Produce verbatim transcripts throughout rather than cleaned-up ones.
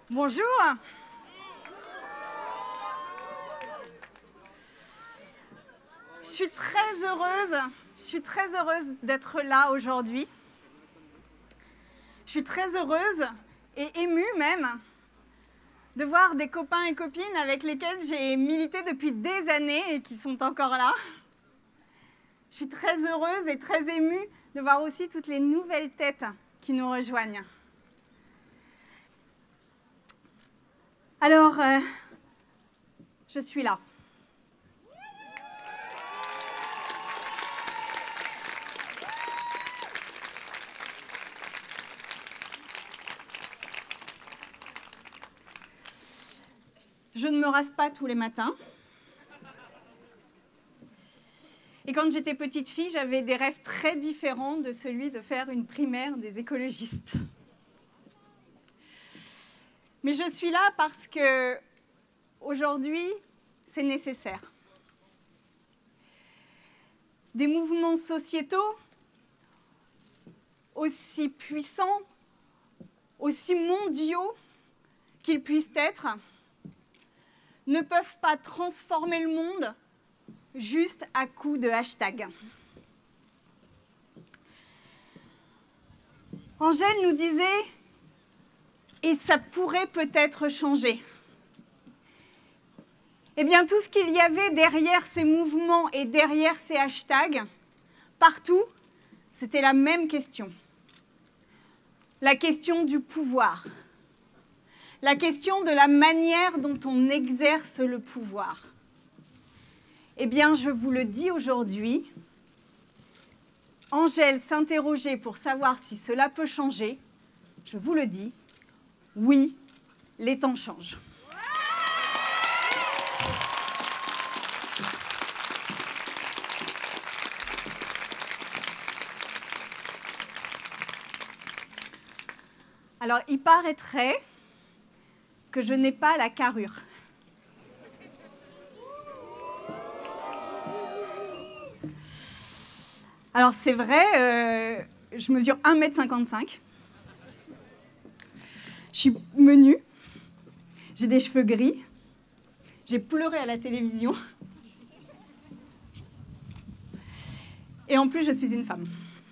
Bonjour. Je suis très heureuse, je suis très heureuse d'être là aujourd'hui. Je suis très heureuse et émue même de voir des copains et copines avec lesquels j'ai milité depuis des années et qui sont encore là. Je suis très heureuse et très émue de voir aussi toutes les nouvelles têtes qui nous rejoignent. Alors, euh, je suis là. Je ne me rase pas tous les matins. Et quand j'étais petite fille, j'avais des rêves très différents de celui de faire une primaire des écologistes. Mais je suis là parce que aujourd'hui, c'est nécessaire. Des mouvements sociétaux aussi puissants, aussi mondiaux qu'ils puissent être, ne peuvent pas transformer le monde juste à coups de hashtag. Angèle nous disait « et ça pourrait peut-être changer ». Eh bien, tout ce qu'il y avait derrière ces mouvements et derrière ces hashtags, partout, c'était la même question. La question du pouvoir. La question de la manière dont on exerce le pouvoir. Eh bien, je vous le dis aujourd'hui, Angèle s'interrogeait pour savoir si cela peut changer. Je vous le dis, oui, les temps changent. Alors, il paraîtrait que je n'ai pas la carrure. Alors, c'est vrai, euh, je mesure un mètre cinquante-cinq. Je suis menue. J'ai des cheveux gris. J'ai pleuré à la télévision. Et en plus, je suis une femme.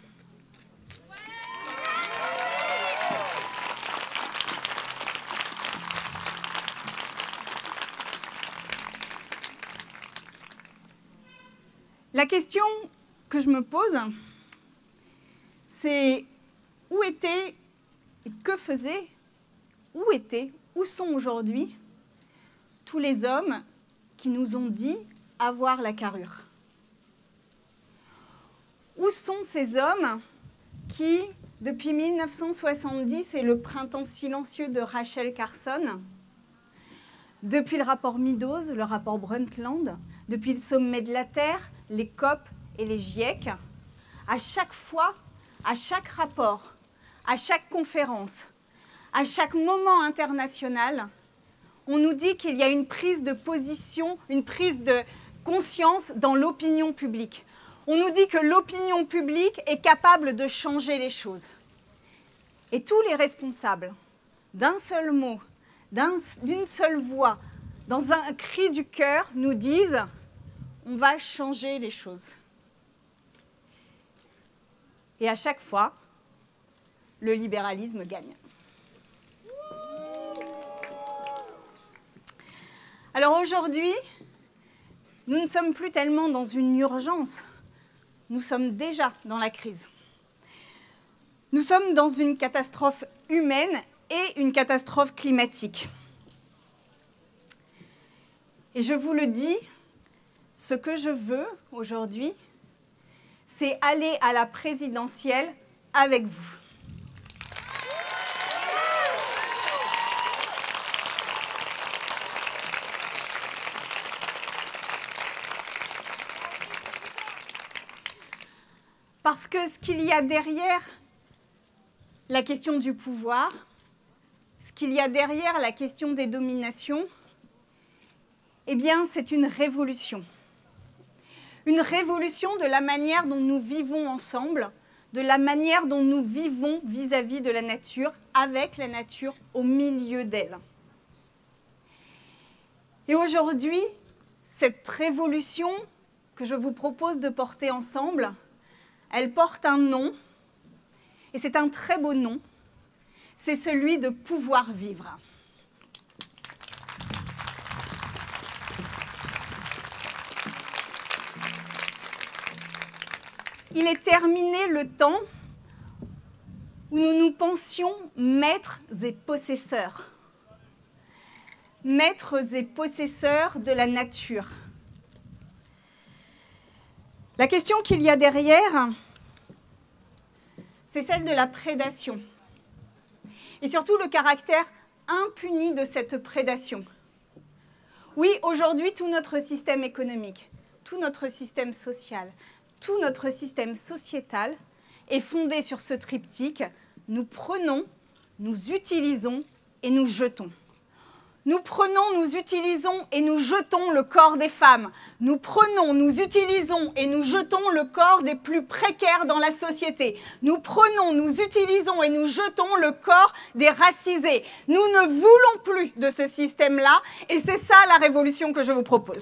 La question que je me pose, c'est où étaient et que faisaient, où étaient, où sont aujourd'hui tous les hommes qui nous ont dit avoir la carrure? Où sont ces hommes qui, depuis mille neuf cent soixante-dix et le printemps silencieux de Rachel Carson, depuis le rapport Meadows, le rapport Brundtland, depuis le sommet de la Terre, les COP et les GIEC, à chaque fois, à chaque rapport, à chaque conférence, à chaque moment international, on nous dit qu'il y a une prise de position, une prise de conscience dans l'opinion publique. On nous dit que l'opinion publique est capable de changer les choses. Et tous les responsables, d'un seul mot, d'un, d'une seule voix, dans un cri du cœur, nous disent « on va changer les choses ». Et à chaque fois, le libéralisme gagne. Alors aujourd'hui, nous ne sommes plus tellement dans une urgence, nous sommes déjà dans la crise. Nous sommes dans une catastrophe humaine et une catastrophe climatique. Et je vous le dis, ce que je veux aujourd'hui, c'est aller à la présidentielle avec vous. Parce que ce qu'il y a derrière la question du pouvoir, ce qu'il y a derrière la question des dominations, eh bien, c'est une révolution. Une révolution de la manière dont nous vivons ensemble, de la manière dont nous vivons vis-à-vis de la nature, avec la nature au milieu d'elle. Et aujourd'hui, cette révolution que je vous propose de porter ensemble, elle porte un nom, et c'est un très beau nom, c'est celui de pouvoir vivre. Il est terminé le temps où nous nous pensions maîtres et possesseurs. Maîtres et possesseurs de la nature. La question qu'il y a derrière, c'est celle de la prédation. Et surtout le caractère impuni de cette prédation. Oui, aujourd'hui, tout notre système économique, tout notre système social, tout notre système sociétal est fondé sur ce triptyque. Nous prenons, nous utilisons et nous jetons. Nous prenons, nous utilisons et nous jetons le corps des femmes. Nous prenons, nous utilisons et nous jetons le corps des plus précaires dans la société. Nous prenons, nous utilisons et nous jetons le corps des racisés. Nous ne voulons plus de ce système-là et c'est ça la révolution que je vous propose.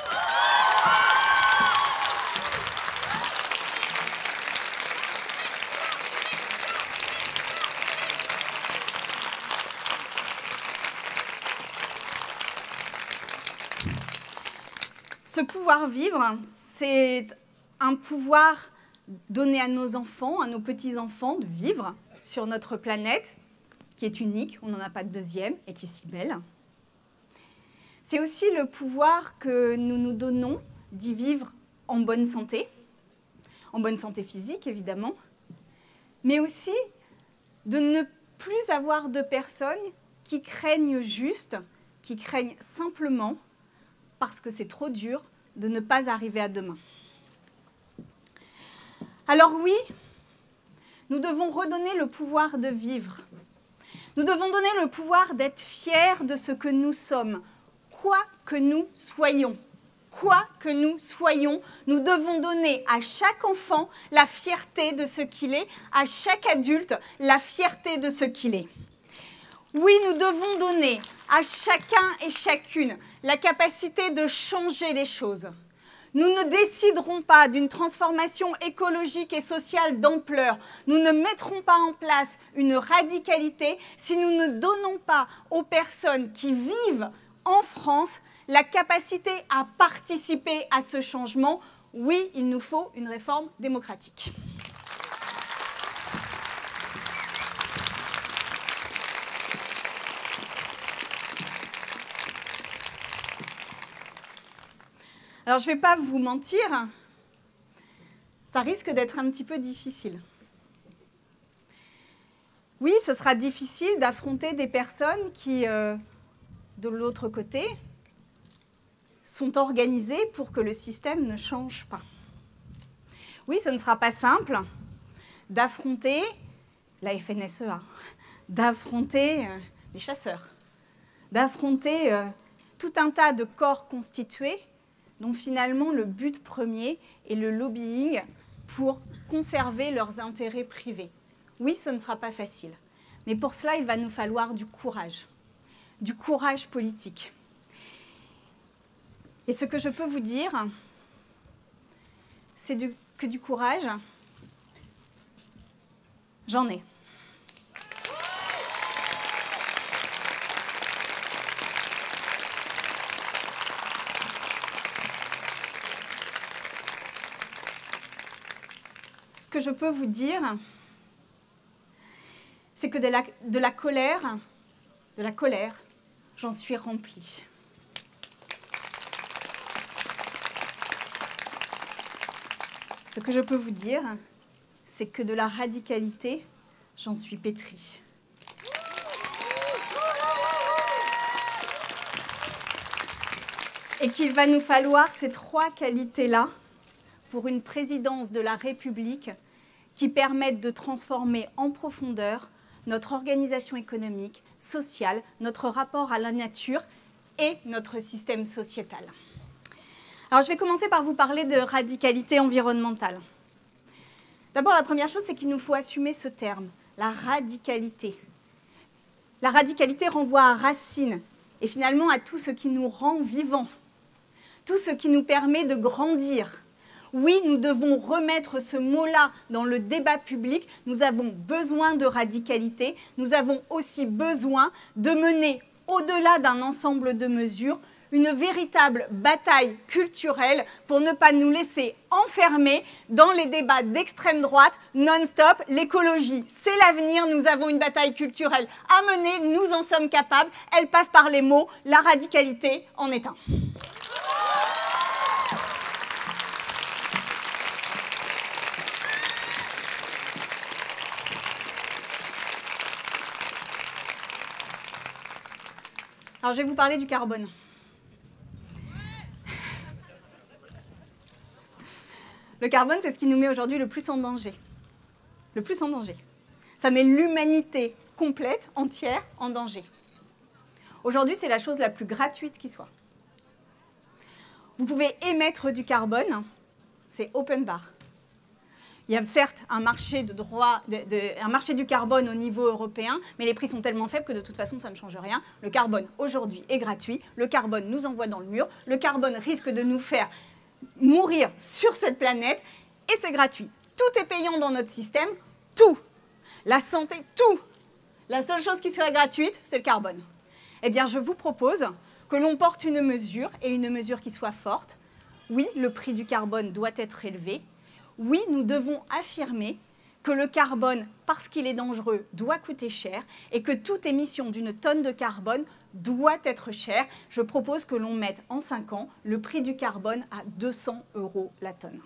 Ce pouvoir vivre, c'est un pouvoir donné à nos enfants, à nos petits-enfants, de vivre sur notre planète, qui est unique, on n'en a pas de deuxième, et qui est si belle. C'est aussi le pouvoir que nous nous donnons d'y vivre en bonne santé, en bonne santé physique, évidemment, mais aussi de ne plus avoir de personnes qui craignent juste, qui craignent simplement, parce que c'est trop dur de ne pas arriver à demain. Alors oui, nous devons redonner le pouvoir de vivre. Nous devons donner le pouvoir d'être fiers de ce que nous sommes, quoi que nous soyons. Quoi que nous soyons, nous devons donner à chaque enfant la fierté de ce qu'il est, à chaque adulte la fierté de ce qu'il est. Oui, nous devons donner à chacun et chacune la capacité de changer les choses. Nous ne déciderons pas d'une transformation écologique et sociale d'ampleur. Nous ne mettrons pas en place une radicalité si nous ne donnons pas aux personnes qui vivent en France la capacité à participer à ce changement. Oui, il nous faut une réforme démocratique. Alors, je ne vais pas vous mentir, ça risque d'être un petit peu difficile. Oui, ce sera difficile d'affronter des personnes qui, euh, de l'autre côté, sont organisées pour que le système ne change pas. Oui, ce ne sera pas simple d'affronter la F N S E A, d'affronter euh, les chasseurs, d'affronter euh, tout un tas de corps constitués dont finalement le but premier est le lobbying pour conserver leurs intérêts privés. Oui, ce ne sera pas facile, mais pour cela, il va nous falloir du courage, du courage politique. Et ce que je peux vous dire, c'est que du courage, j'en ai. Ce que je peux vous dire, c'est que de la, de la colère, de la colère, j'en suis remplie. Ce que je peux vous dire, c'est que de la radicalité, j'en suis pétrie. Et qu'il va nous falloir ces trois qualités-là pour une présidence de la République qui permette de transformer en profondeur notre organisation économique, sociale, notre rapport à la nature et notre système sociétal. Alors, je vais commencer par vous parler de radicalité environnementale. D'abord, la première chose, c'est qu'il nous faut assumer ce terme, la radicalité. La radicalité renvoie à racines et finalement à tout ce qui nous rend vivants, tout ce qui nous permet de grandir. Oui, nous devons remettre ce mot-là dans le débat public. Nous avons besoin de radicalité. Nous avons aussi besoin de mener, au-delà d'un ensemble de mesures, une véritable bataille culturelle pour ne pas nous laisser enfermer dans les débats d'extrême droite non-stop. L'écologie, c'est l'avenir. Nous avons une bataille culturelle à mener. Nous en sommes capables. Elle passe par les mots. La radicalité en est un. Alors, je vais vous parler du carbone. Le carbone, c'est ce qui nous met aujourd'hui le plus en danger. Le plus en danger. Ça met l'humanité complète, entière, en danger. Aujourd'hui, c'est la chose la plus gratuite qui soit. Vous pouvez émettre du carbone, c'est open bar. Il y a certes un marché, de droit, de, de, un marché du carbone au niveau européen, mais les prix sont tellement faibles que de toute façon, ça ne change rien. Le carbone, aujourd'hui, est gratuit. Le carbone nous envoie dans le mur. Le carbone risque de nous faire mourir sur cette planète. Et c'est gratuit. Tout est payant dans notre système. Tout. La santé, tout. La seule chose qui serait gratuite, c'est le carbone. Eh bien, je vous propose que l'on porte une mesure, et une mesure qui soit forte. Oui, le prix du carbone doit être élevé. Oui, nous devons affirmer que le carbone, parce qu'il est dangereux, doit coûter cher et que toute émission d'une tonne de carbone doit être chère. Je propose que l'on mette en cinq ans le prix du carbone à deux cents euros la tonne.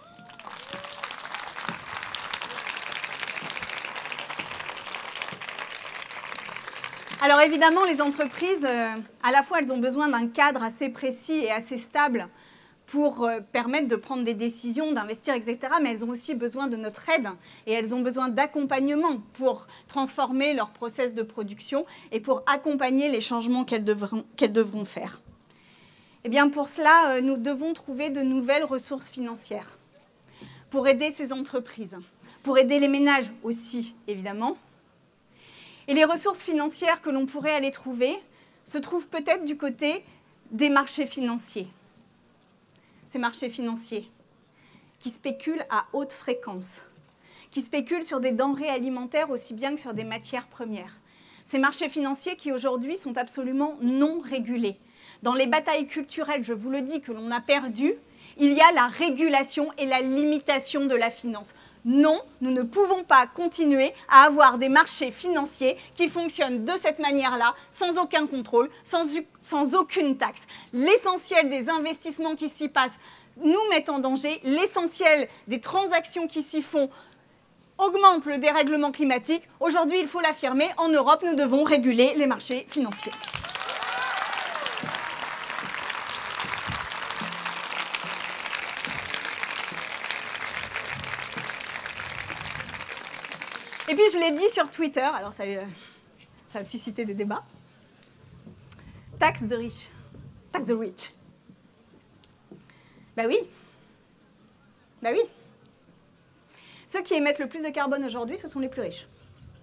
Alors évidemment, les entreprises, euh, à la fois, elles ont besoin d'un cadre assez précis et assez stable pour euh, permettre de prendre des décisions, d'investir, et cetera. Mais elles ont aussi besoin de notre aide et elles ont besoin d'accompagnement pour transformer leur process de production et pour accompagner les changements qu'elles devront, qu'elles devront faire. Eh bien, pour cela, euh, nous devons trouver de nouvelles ressources financières pour aider ces entreprises, pour aider les ménages aussi, évidemment. Et les ressources financières que l'on pourrait aller trouver se trouvent peut-être du côté des marchés financiers. Ces marchés financiers qui spéculent à haute fréquence, qui spéculent sur des denrées alimentaires aussi bien que sur des matières premières. Ces marchés financiers qui aujourd'hui sont absolument non régulés. Dans les batailles culturelles, je vous le dis, que l'on a perdues, il y a la régulation et la limitation de la finance. Non, nous ne pouvons pas continuer à avoir des marchés financiers qui fonctionnent de cette manière-là, sans aucun contrôle, sans, sans aucune taxe. L'essentiel des investissements qui s'y passent nous met en danger. L'essentiel des transactions qui s'y font augmente le dérèglement climatique. Aujourd'hui, il faut l'affirmer, en Europe, nous devons réguler les marchés financiers. Et puis, je l'ai dit sur Twitter, alors ça, euh, ça a suscité des débats. Tax the rich. Tax the rich. Ben oui. Ben oui. Ceux qui émettent le plus de carbone aujourd'hui, ce sont les plus riches.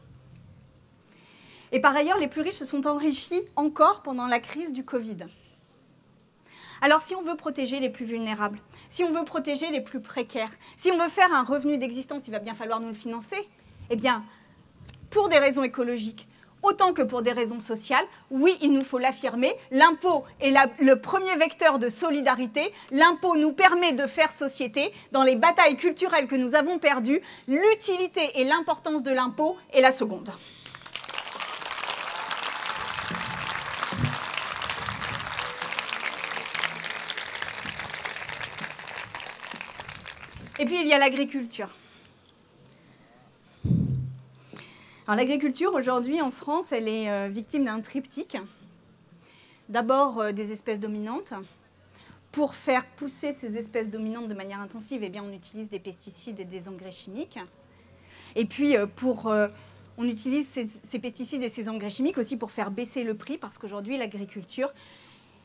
Et par ailleurs, les plus riches se sont enrichis encore pendant la crise du Covid. Alors, si on veut protéger les plus vulnérables, si on veut protéger les plus précaires, si on veut faire un revenu d'existence, il va bien falloir nous le financer. Eh bien, pour des raisons écologiques, autant que pour des raisons sociales, oui, il nous faut l'affirmer, l'impôt est la, le premier vecteur de solidarité. L'impôt nous permet de faire société. Dans les batailles culturelles que nous avons perdues, l'utilité et l'importance de l'impôt est la seconde. Et puis, il y a l'agriculture. Alors, l'agriculture, aujourd'hui, en France, elle est euh, victime d'un triptyque. D'abord, euh, des espèces dominantes. Pour faire pousser ces espèces dominantes de manière intensive, eh bien, on utilise des pesticides et des engrais chimiques. Et puis, euh, pour, euh, on utilise ces, ces pesticides et ces engrais chimiques aussi pour faire baisser le prix, parce qu'aujourd'hui, l'agriculture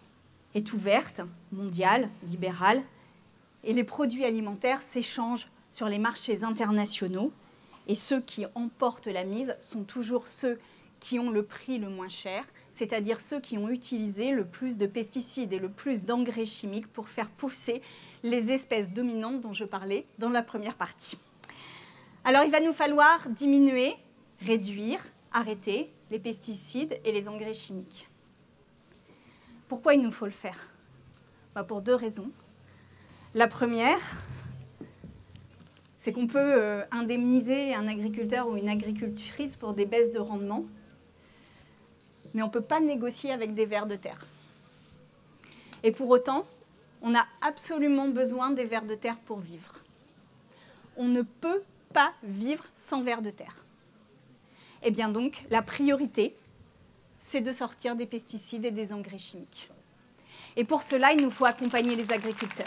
est ouverte, mondiale, libérale, et les produits alimentaires s'échangent sur les marchés internationaux et ceux qui emportent la mise sont toujours ceux qui ont le prix le moins cher, c'est-à-dire ceux qui ont utilisé le plus de pesticides et le plus d'engrais chimiques pour faire pousser les espèces dominantes dont je parlais dans la première partie. Alors il va nous falloir diminuer, réduire, arrêter les pesticides et les engrais chimiques. Pourquoi il nous faut le faire? Bah pour deux raisons. La première, c'est qu'on peut euh, indemniser un agriculteur ou une agricultrice pour des baisses de rendement, mais on ne peut pas négocier avec des vers de terre. Et pour autant, on a absolument besoin des vers de terre pour vivre. On ne peut pas vivre sans vers de terre. Et bien donc, la priorité, c'est de sortir des pesticides et des engrais chimiques. Et pour cela, il nous faut accompagner les agriculteurs.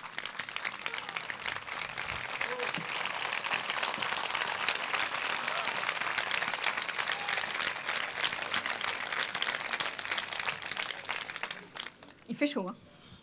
Il fait chaud, hein?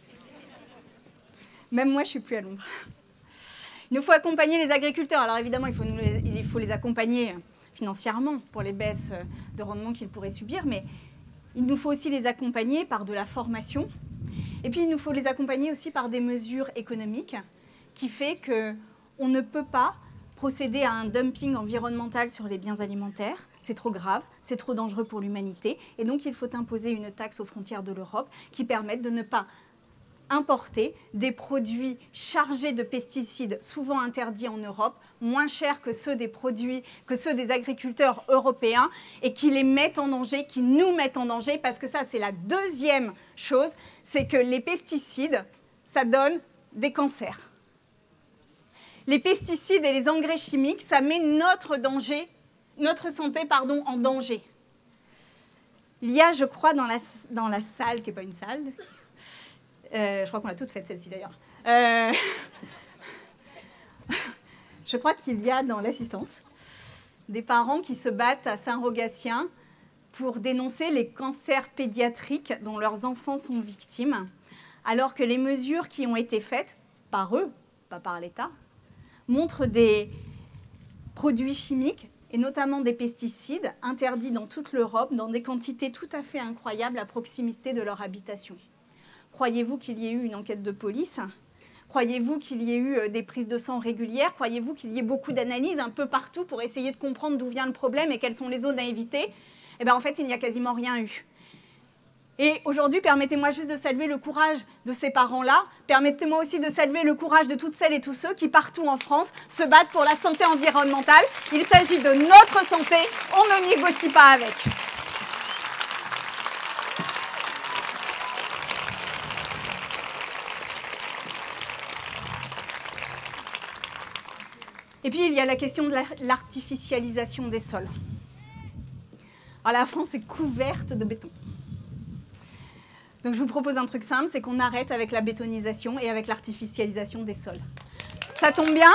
Même moi, je ne suis plus à l'ombre. Il nous faut accompagner les agriculteurs. Alors évidemment, il faut, nous les, il faut les accompagner financièrement pour les baisses de rendement qu'ils pourraient subir, mais il nous faut aussi les accompagner par de la formation. Et puis, il nous faut les accompagner aussi par des mesures économiques qui fait qu'on ne peut pas procéder à un dumping environnemental sur les biens alimentaires. C'est trop grave, c'est trop dangereux pour l'humanité. Et donc, il faut imposer une taxe aux frontières de l'Europe qui permette de ne pas importer des produits chargés de pesticides, souvent interdits en Europe, moins chers que ceux des produits, que ceux des agriculteurs européens, et qui les mettent en danger, qui nous mettent en danger, parce que ça, c'est la deuxième chose, c'est que les pesticides, ça donne des cancers. Les pesticides et les engrais chimiques, ça met notre danger, notre santé, pardon, en danger. Il y a, je crois, dans la, dans la salle, qui n'est pas une salle, Euh, je crois qu'on l'a toute faite, celle-ci, d'ailleurs. Euh, je crois qu'il y a dans l'assistance des parents qui se battent à Saint-Rogatien pour dénoncer les cancers pédiatriques dont leurs enfants sont victimes, alors que les mesures qui ont été faites, par eux, pas par l'État, montrent des produits chimiques, et notamment des pesticides, interdits dans toute l'Europe, dans des quantités tout à fait incroyables à proximité de leur habitation. Croyez-vous qu'il y ait eu une enquête de police? Croyez-vous qu'il y ait eu des prises de sang régulières? Croyez-vous qu'il y ait beaucoup d'analyses un peu partout pour essayer de comprendre d'où vient le problème et quelles sont les zones à éviter? Eh bien, en fait, il n'y a quasiment rien eu. Et aujourd'hui, permettez-moi juste de saluer le courage de ces parents-là. Permettez-moi aussi de saluer le courage de toutes celles et tous ceux qui, partout en France, se battent pour la santé environnementale. Il s'agit de notre santé, on ne négocie pas avec. Et puis, il y a la question de l'artificialisation des sols. Alors, la France est couverte de béton. Donc, je vous propose un truc simple, c'est qu'on arrête avec la bétonisation et avec l'artificialisation des sols. Ça tombe bien?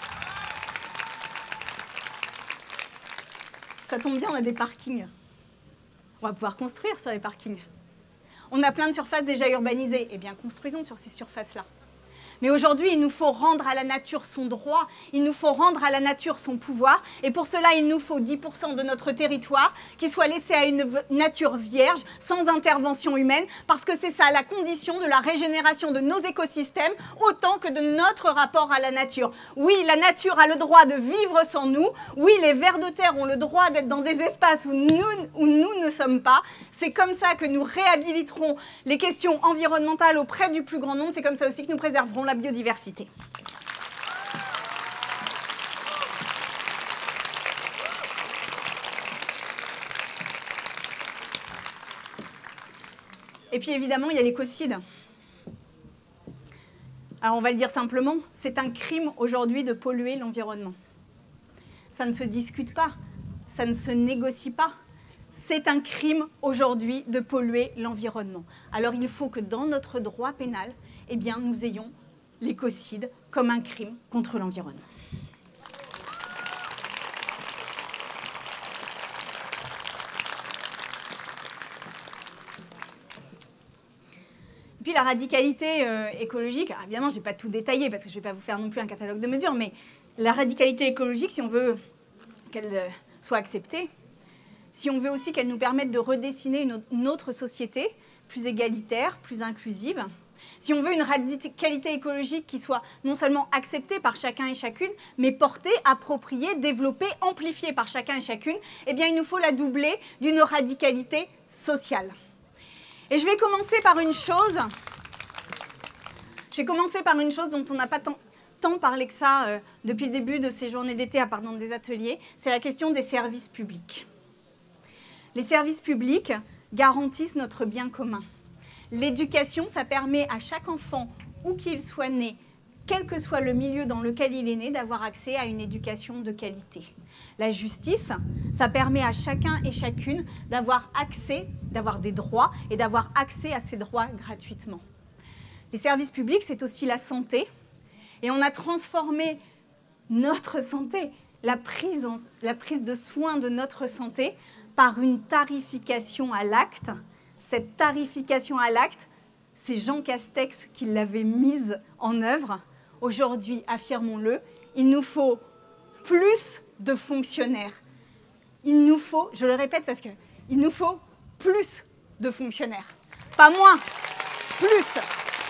Ça tombe bien, on a des parkings. On va pouvoir construire sur les parkings. On a plein de surfaces déjà urbanisées. Eh bien, construisons sur ces surfaces-là. Mais aujourd'hui, il nous faut rendre à la nature son droit, il nous faut rendre à la nature son pouvoir. Et pour cela, il nous faut dix pour cent de notre territoire qui soit laissé à une nature vierge, sans intervention humaine, parce que c'est ça la condition de la régénération de nos écosystèmes, autant que de notre rapport à la nature. Oui, la nature a le droit de vivre sans nous. Oui, les vers de terre ont le droit d'être dans des espaces où nous, où nous ne sommes pas. C'est comme ça que nous réhabiliterons les questions environnementales auprès du plus grand nombre. C'est comme ça aussi que nous préserverons la biodiversité. Et puis évidemment, il y a l'écocide. Alors on va le dire simplement, c'est un crime aujourd'hui de polluer l'environnement. Ça ne se discute pas, ça ne se négocie pas. C'est un crime aujourd'hui de polluer l'environnement. Alors il faut que dans notre droit pénal, eh bien, nous ayons l'écocide comme un crime contre l'environnement. Puis la radicalité euh, écologique, alors évidemment, je n'ai pas tout détaillé parce que je ne vais pas vous faire non plus un catalogue de mesures, mais la radicalité écologique, si on veut qu'elle euh, soit acceptée, si on veut aussi qu'elle nous permette de redessiner une, une autre société plus égalitaire, plus inclusive, si on veut une radicalité écologique qui soit non seulement acceptée par chacun et chacune, mais portée, appropriée, développée, amplifiée par chacun et chacune, eh bien, il nous faut la doubler d'une radicalité sociale. Et je vais commencer par une chose, je vais commencer par une chose dont on n'a pas tant, tant parlé que ça euh, depuis le début de ces journées d'été, à part dans des ateliers, c'est la question des services publics. Les services publics garantissent notre bien commun. L'éducation, ça permet à chaque enfant, où qu'il soit né, quel que soit le milieu dans lequel il est né, d'avoir accès à une éducation de qualité. La justice, ça permet à chacun et chacune d'avoir accès, d'avoir des droits et d'avoir accès à ces droits gratuitement. Les services publics, c'est aussi la santé. Et on a transformé notre santé, la prise, en, la prise de soin de notre santé, par une tarification à l'acte. Cette tarification à l'acte, c'est Jean Castex qui l'avait mise en œuvre. Aujourd'hui, affirmons-le, il nous faut plus de fonctionnaires. Il nous faut, je le répète parce que, il nous faut plus de fonctionnaires. Pas moins, plus.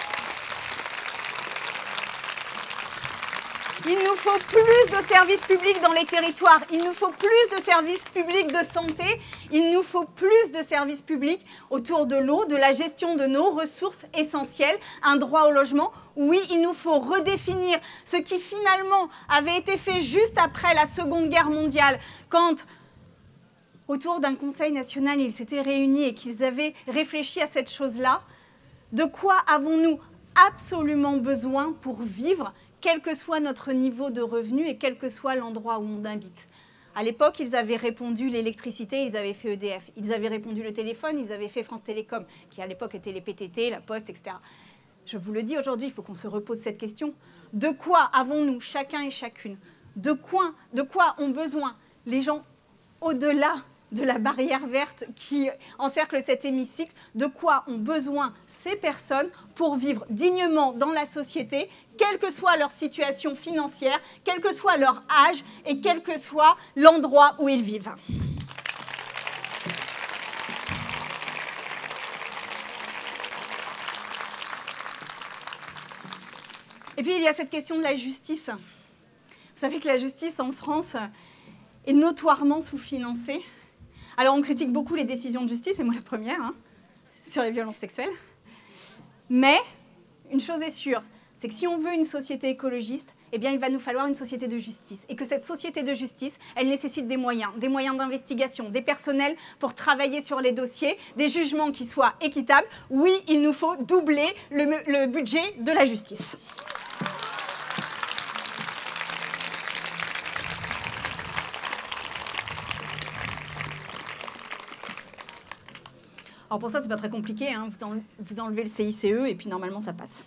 Il nous faut plus de services publics dans les territoires. Il nous faut plus de services publics de santé. Il nous faut plus de services publics autour de l'eau, de la gestion de nos ressources essentielles, un droit au logement. Oui, il nous faut redéfinir ce qui finalement avait été fait juste après la Seconde Guerre mondiale, quand autour d'un Conseil national, ils s'étaient réunis et qu'ils avaient réfléchi à cette chose-là. De quoi avons-nous absolument besoin pour vivre, quel que soit notre niveau de revenu et quel que soit l'endroit où on habite? À l'époque, ils avaient répondu l'électricité, ils avaient fait E D F. Ils avaient répondu le téléphone, ils avaient fait France Télécom, qui à l'époque étaient les P T T, la Poste, et cetera. Je vous le dis aujourd'hui, il faut qu'on se repose cette question. De quoi avons-nous, chacun et chacune? De quoi, de quoi ont besoin les gens au-delà de la barrière verte qui encercle cet hémicycle? De quoi ont besoin ces personnes pour vivre dignement dans la société, quelle que soit leur situation financière, quel que soit leur âge et quel que soit l'endroit où ils vivent? Et puis il y a cette question de la justice. Vous savez que la justice en France est notoirement sous-financée. Alors, on critique beaucoup les décisions de justice, et moi la première, hein, sur les violences sexuelles. Mais, une chose est sûre, c'est que si on veut une société écologiste, eh bien, il va nous falloir une société de justice. Et que cette société de justice, elle nécessite des moyens, des moyens d'investigation, des personnels pour travailler sur les dossiers, des jugements qui soient équitables. Oui, il nous faut doubler le, le budget de la justice. Alors pour ça, c'est pas très compliqué, hein. vous, en, vous enlevez le C I C E et puis normalement ça passe.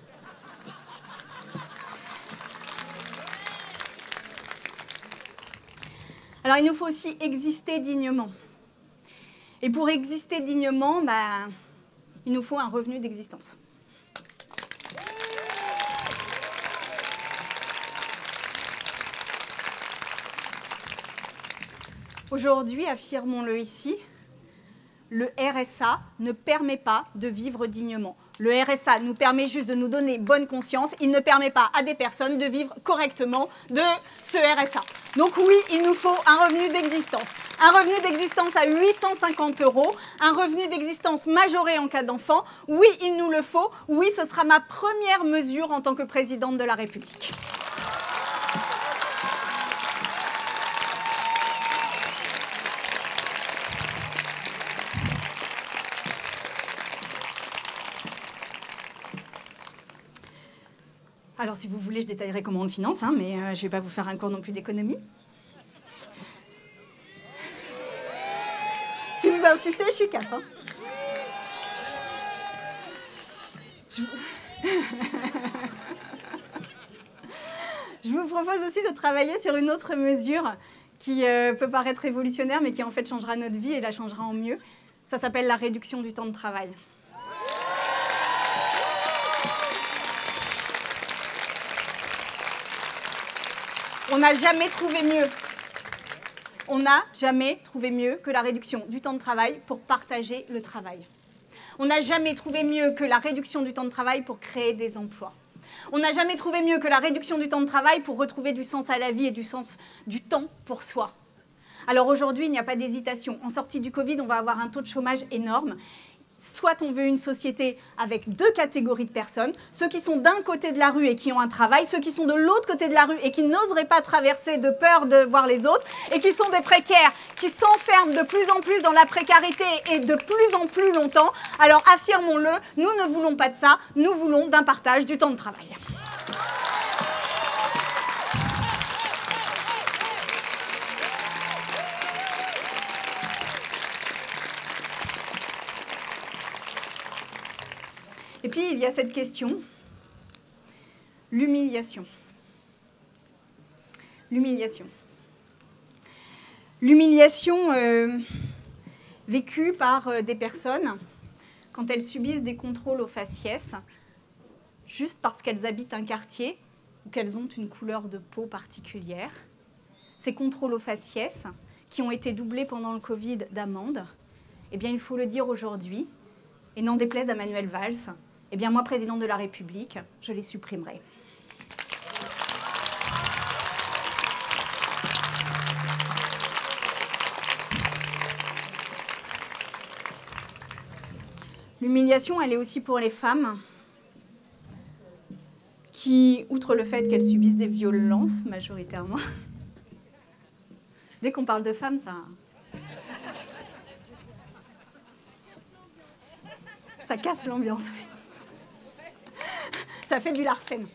Alors il nous faut aussi exister dignement. Et pour exister dignement, bah, il nous faut un revenu d'existence. Aujourd'hui, affirmons-le ici, le R S A ne permet pas de vivre dignement. Le R S A nous permet juste de nous donner bonne conscience. Il ne permet pas à des personnes de vivre correctement de ce R S A. Donc oui, il nous faut un revenu d'existence. Un revenu d'existence à huit cent cinquante euros, un revenu d'existence majoré en cas d'enfant. Oui, il nous le faut. Oui, ce sera ma première mesure en tant que présidente de la République. Alors, si vous voulez, je détaillerai comment on le finance, hein, mais euh, je ne vais pas vous faire un cours non plus d'économie. Si vous insistez, je suis cap. Hein. Je... je vous propose aussi de travailler sur une autre mesure qui euh, peut paraître révolutionnaire, mais qui en fait changera notre vie et la changera en mieux. Ça s'appelle la réduction du temps de travail. On n'a jamais trouvé mieux. On n'a jamais trouvé mieux que la réduction du temps de travail pour partager le travail. On n'a jamais trouvé mieux que la réduction du temps de travail pour créer des emplois. On n'a jamais trouvé mieux que la réduction du temps de travail pour retrouver du sens à la vie et du sens du temps pour soi. Alors aujourd'hui, il n'y a pas d'hésitation. En sortie du Covid, on va avoir un taux de chômage énorme. Soit on veut une société avec deux catégories de personnes, ceux qui sont d'un côté de la rue et qui ont un travail, ceux qui sont de l'autre côté de la rue et qui n'oseraient pas traverser de peur de voir les autres, et qui sont des précaires, qui s'enferment de plus en plus dans la précarité et de plus en plus longtemps. Alors affirmons-le, nous ne voulons pas de ça, nous voulons d'un partage du temps de travail. Et puis, il y a cette question, l'humiliation. L'humiliation. L'humiliation euh, vécue par euh, des personnes quand elles subissent des contrôles au faciès, juste parce qu'elles habitent un quartier ou qu'elles ont une couleur de peau particulière. Ces contrôles au faciès, qui ont été doublés pendant le Covid d'amendes, eh bien, il faut le dire aujourd'hui, et n'en déplaise à Manuel Valls, eh bien, moi, présidente de la République, je les supprimerai. L'humiliation, elle est aussi pour les femmes qui, outre le fait qu'elles subissent des violences, majoritairement, dès qu'on parle de femmes, ça... ça casse l'ambiance. Ça fait du Larsen.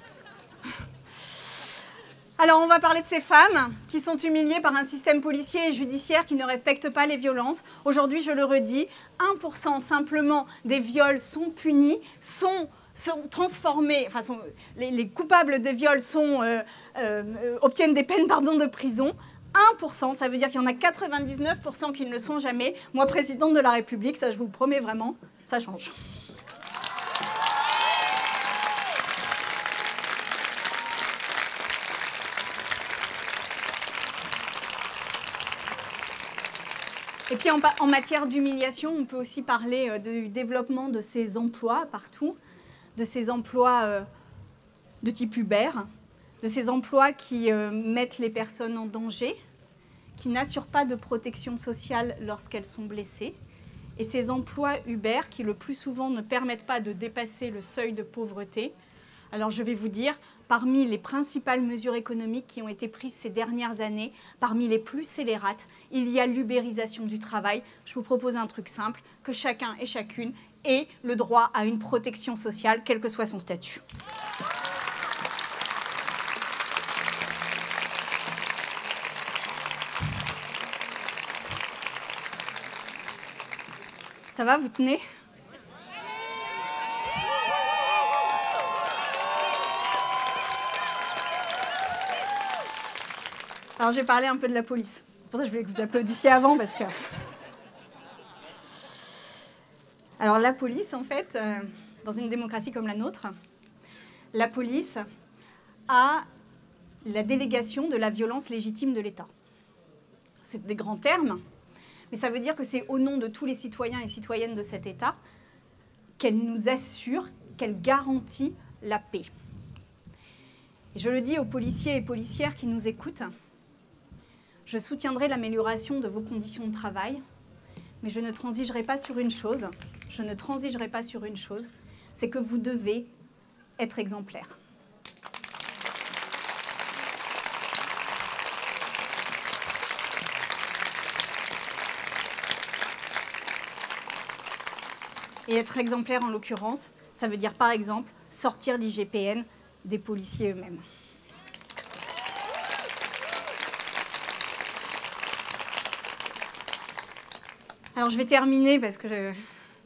Alors, on va parler de ces femmes qui sont humiliées par un système policier et judiciaire qui ne respecte pas les violences. Aujourd'hui, je le redis, un pour cent simplement des viols sont punis, sont, sont transformés, enfin, sont, les, les coupables de viols sont, euh, euh, obtiennent des peines pardon, de prison. un pour cent, ça veut dire qu'il y en a quatre-vingt-dix-neuf pour cent qui ne le sont jamais. Moi, présidente de la République, ça je vous le promets vraiment, ça change. Et puis en, en matière d'humiliation, on peut aussi parler euh, du développement de ces emplois partout, de ces emplois euh, de type Uber, de ces emplois qui euh, mettent les personnes en danger, qui n'assurent pas de protection sociale lorsqu'elles sont blessées, et ces emplois Uber qui le plus souvent ne permettent pas de dépasser le seuil de pauvreté. Alors je vais vous dire, parmi les principales mesures économiques qui ont été prises ces dernières années, parmi les plus scélérates, il y a l'ubérisation du travail. Je vous propose un truc simple, que chacun et chacune ait le droit à une protection sociale, quel que soit son statut. Ça va, vous tenez ? Alors, j'ai parlé un peu de la police. C'est pour ça que je voulais que vous applaudissiez avant, parce que... Alors, la police, en fait, euh, dans une démocratie comme la nôtre, la police a la délégation de la violence légitime de l'État. C'est des grands termes, mais ça veut dire que c'est au nom de tous les citoyens et citoyennes de cet État qu'elle nous assure, qu'elle garantit la paix. Et je le dis aux policiers et policières qui nous écoutent, je soutiendrai l'amélioration de vos conditions de travail, mais je ne transigerai pas sur une chose, je ne transigerai pas sur une chose, c'est que vous devez être exemplaire. Et être exemplaire, en l'occurrence, ça veut dire, par exemple, sortir l'I G P N des policiers eux-mêmes. Alors, je vais terminer parce que je...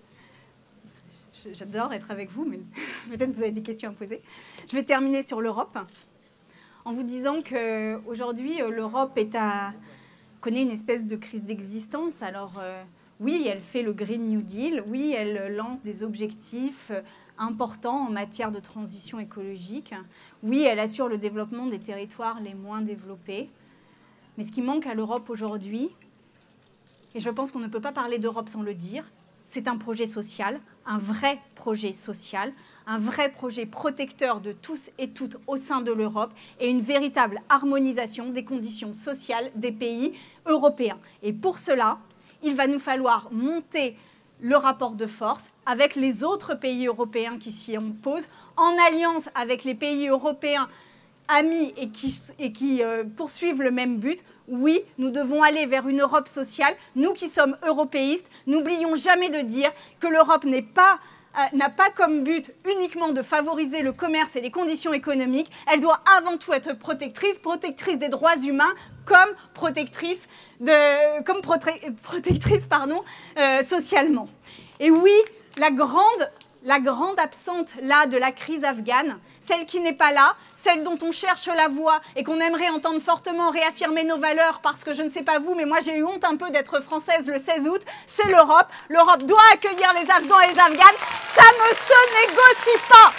j'adore être avec vous, mais peut-être que vous avez des questions à poser. Je vais terminer sur l'Europe en vous disant qu'aujourd'hui, l'Europe est à... connaît une espèce de crise d'existence. Alors, euh, Oui, elle fait le Green New Deal, oui, elle lance des objectifs importants en matière de transition écologique. Oui, elle assure le développement des territoires les moins développés. Mais ce qui manque à l'Europe aujourd'hui, et je pense qu'on ne peut pas parler d'Europe sans le dire, c'est un projet social, un vrai projet social, un vrai projet protecteur de tous et toutes au sein de l'Europe et une véritable harmonisation des conditions sociales des pays européens. Et pour cela, il va nous falloir monter le rapport de force avec les autres pays européens qui s'y opposent, en alliance avec les pays européens amis et qui, et qui euh, poursuivent le même but. Oui, nous devons aller vers une Europe sociale. Nous qui sommes européistes, n'oublions jamais de dire que l'Europe n'est pas, euh, n'a pas comme but uniquement de favoriser le commerce et les conditions économiques. Elle doit avant tout être protectrice, protectrice des droits humains comme protectrice, de, comme prote- protectrice pardon, euh, socialement. Et oui, la grande... La grande absente, là, de la crise afghane, celle qui n'est pas là, celle dont on cherche la voix et qu'on aimerait entendre fortement réaffirmer nos valeurs parce que je ne sais pas vous, mais moi j'ai eu honte un peu d'être française le seize août, c'est l'Europe. L'Europe doit accueillir les Afghans et les Afghanes. Ça ne se négocie pas.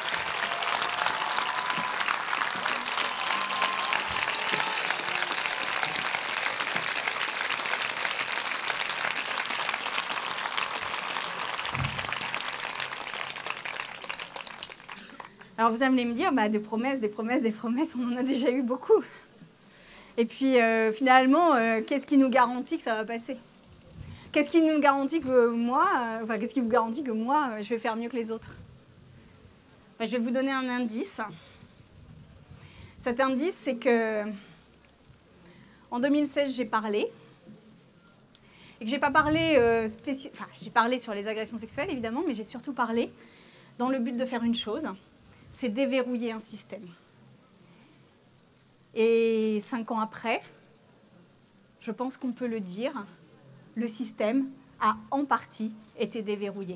Alors vous allez me dire, bah, des promesses, des promesses, des promesses, on en a déjà eu beaucoup. Et puis euh, finalement, euh, qu'est-ce qui nous garantit que ça va passer? Qu'est-ce qui nous garantit que moi, euh, enfin qu'est-ce qui vous garantit que moi, euh, je vais faire mieux que les autres? Bah, je vais vous donner un indice. Cet indice, c'est que en deux mille seize, j'ai parlé. Et que j'ai pas parlé, euh, spéci... enfin j'ai parlé sur les agressions sexuelles évidemment, mais j'ai surtout parlé dans le but de faire une chose, c'est déverrouiller un système. Et cinq ans après, je pense qu'on peut le dire, le système a en partie été déverrouillé.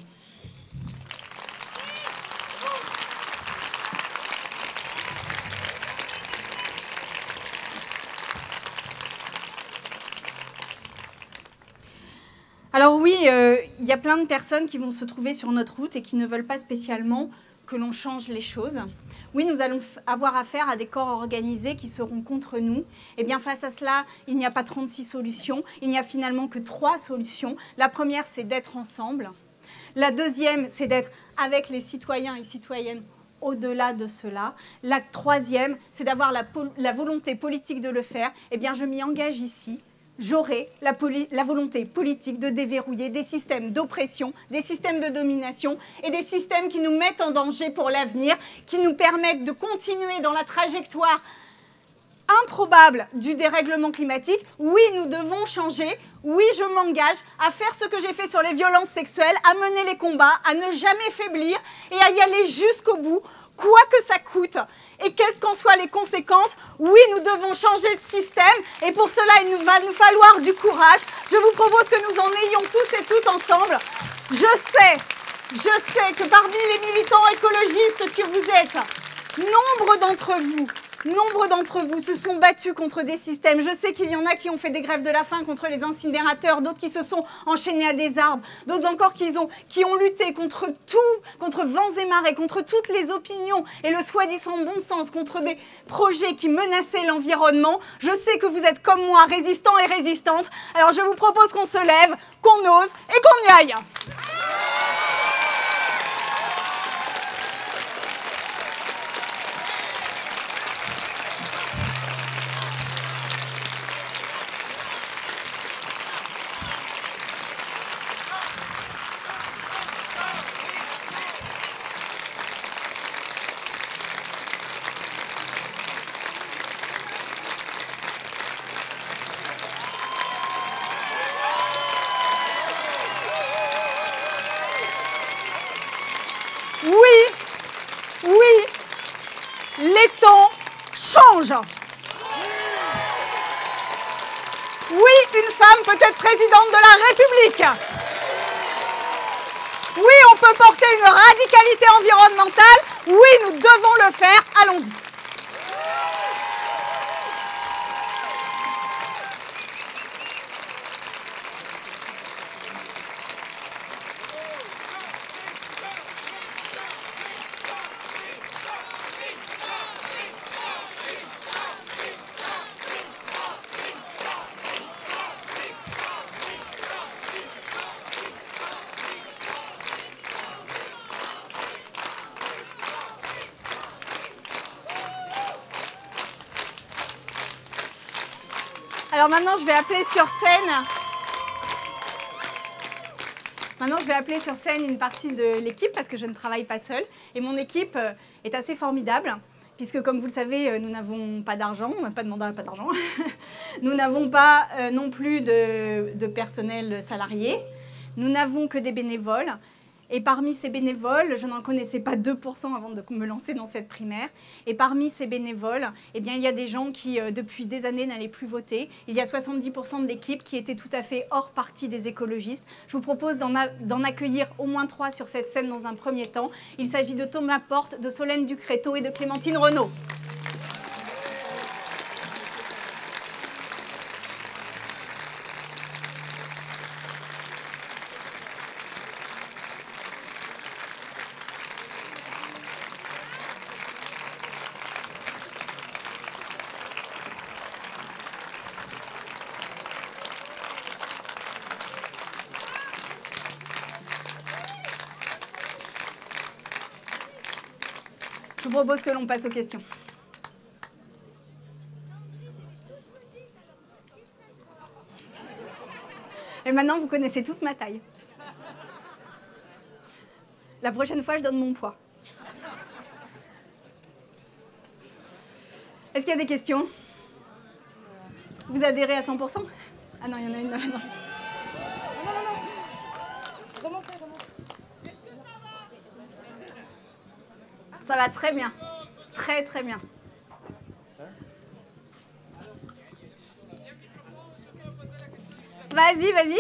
Alors oui, euh, il y a plein de personnes qui vont se trouver sur notre route et qui ne veulent pas spécialement que l'on change les choses. Oui, nous allons avoir affaire à des corps organisés qui seront contre nous. Eh bien, face à cela, il n'y a pas trente-six solutions. Il n'y a finalement que trois solutions. La première, c'est d'être ensemble. La deuxième, c'est d'être avec les citoyens et citoyennes au-delà de cela. La troisième, c'est d'avoir la, la volonté politique de le faire. Eh bien, je m'y engage ici. J'aurai la, la volonté politique de déverrouiller des systèmes d'oppression, des systèmes de domination et des systèmes qui nous mettent en danger pour l'avenir, qui nous permettent de continuer dans la trajectoire improbable du dérèglement climatique. Oui, nous devons changer. Oui, je m'engage à faire ce que j'ai fait sur les violences sexuelles, à mener les combats, à ne jamais faiblir et à y aller jusqu'au bout, quoi que ça coûte. Et quelles qu'en soient les conséquences, oui, nous devons changer de système. Et pour cela, il nous va nous falloir du courage. Je vous propose que nous en ayons tous et toutes ensemble. Je sais, je sais que parmi les militants écologistes que vous êtes, nombre d'entre vous, Nombre d'entre vous se sont battus contre des systèmes. Je sais qu'il y en a qui ont fait des grèves de la faim contre les incinérateurs, d'autres qui se sont enchaînés à des arbres, d'autres encore qui ont, qui ont lutté contre tout, contre vents et marées, contre toutes les opinions et le soi-disant bon sens, contre des projets qui menaçaient l'environnement. Je sais que vous êtes comme moi, résistants et résistantes. Alors je vous propose qu'on se lève, qu'on ose et qu'on y aille. Oui, une femme peut être présidente de la République. Oui, on peut porter une radicalité environnementale. Oui, nous devons le faire. Allons-y. Alors maintenant, je vais appeler sur scène... Maintenant, je vais appeler sur scène une partie de l'équipe parce que je ne travaille pas seule. Et mon équipe est assez formidable puisque, comme vous le savez, nous n'avons pas d'argent, pas de mandat, pas d'argent. Nous n'avons pas euh, non plus de, de personnel salarié. Nous n'avons que des bénévoles. Et parmi ces bénévoles, je n'en connaissais pas deux pour cent avant de me lancer dans cette primaire. Et parmi ces bénévoles, eh bien, il y a des gens qui, euh, depuis des années, n'allaient plus voter. Il y a soixante-dix pour cent de l'équipe qui était tout à fait hors parti des écologistes. Je vous propose d'en d'en accueillir au moins trois sur cette scène dans un premier temps. Il s'agit de Thomas Porte, de Solène Ducréto et de Clémentine Renaud. Je vous propose que l'on passe aux questions. Et maintenant, vous connaissez tous ma taille. La prochaine fois, je donne mon poids. Est-ce qu'il y a des questions? Vous adhérez à cent pour cent? Ah non, il y en a une. Non, non, non. Remontez, remontez. Ça va très bien. Très, très bien. Vas-y, vas-y.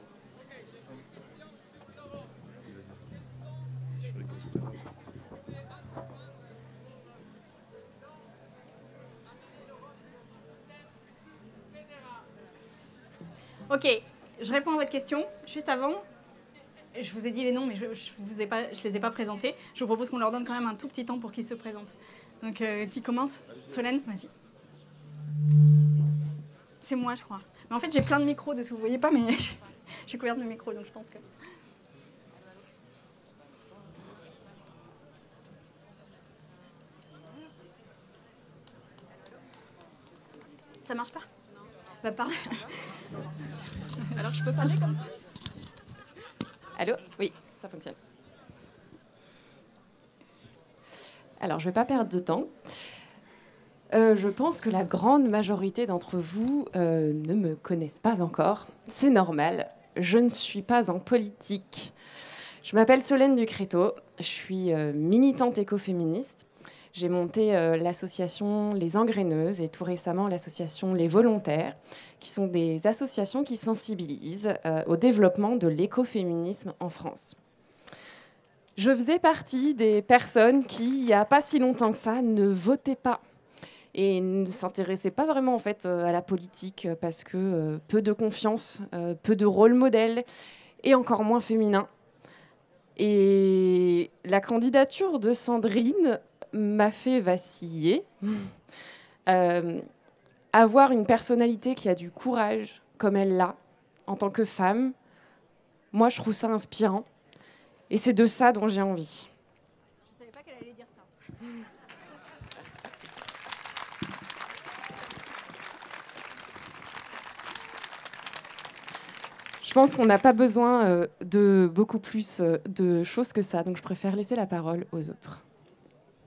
Ok, je réponds à votre question. Juste avant, je vous ai dit les noms, mais je ne je pas, je les ai pas présentés. Je vous propose qu'on leur donne quand même un tout petit temps pour qu'ils se présentent. Donc, euh, qui commence? Solène, vas-y. C'est moi, je crois. Mais en fait, j'ai plein de micros dessous. Vous voyez pas, mais je, je suis couverte de micros, donc je pense que... Ça marche pas? Non. Bah, parle. Alors, je peux parler comme ça? Allô? Oui, ça fonctionne. Alors, je ne vais pas perdre de temps. Euh, je pense que la grande majorité d'entre vous euh, ne me connaissent pas encore. C'est normal, je ne suis pas en politique. Je m'appelle Solène Ducréto, je suis euh, militante écoféministe. J'ai monté euh, l'association Les Engraineuses et tout récemment l'association Les Volontaires, qui sont des associations qui sensibilisent euh, au développement de l'écoféminisme en France. Je faisais partie des personnes qui, il n'y a pas si longtemps que ça, ne votaient pas et ne s'intéressaient pas vraiment en fait, à la politique parce que euh, peu de confiance, euh, peu de rôle modèle et encore moins féminin. Et la candidature de Sandrine m'a fait vaciller. Euh, avoir une personnalité qui a du courage, comme elle l'a, en tant que femme, moi, je trouve ça inspirant. Et c'est de ça dont j'ai envie. Je ne savais pas qu'elle allait dire ça. Je pense qu'on n'a pas besoin euh, de beaucoup plus euh, de choses que ça, donc je préfère laisser la parole aux autres. Thomas ?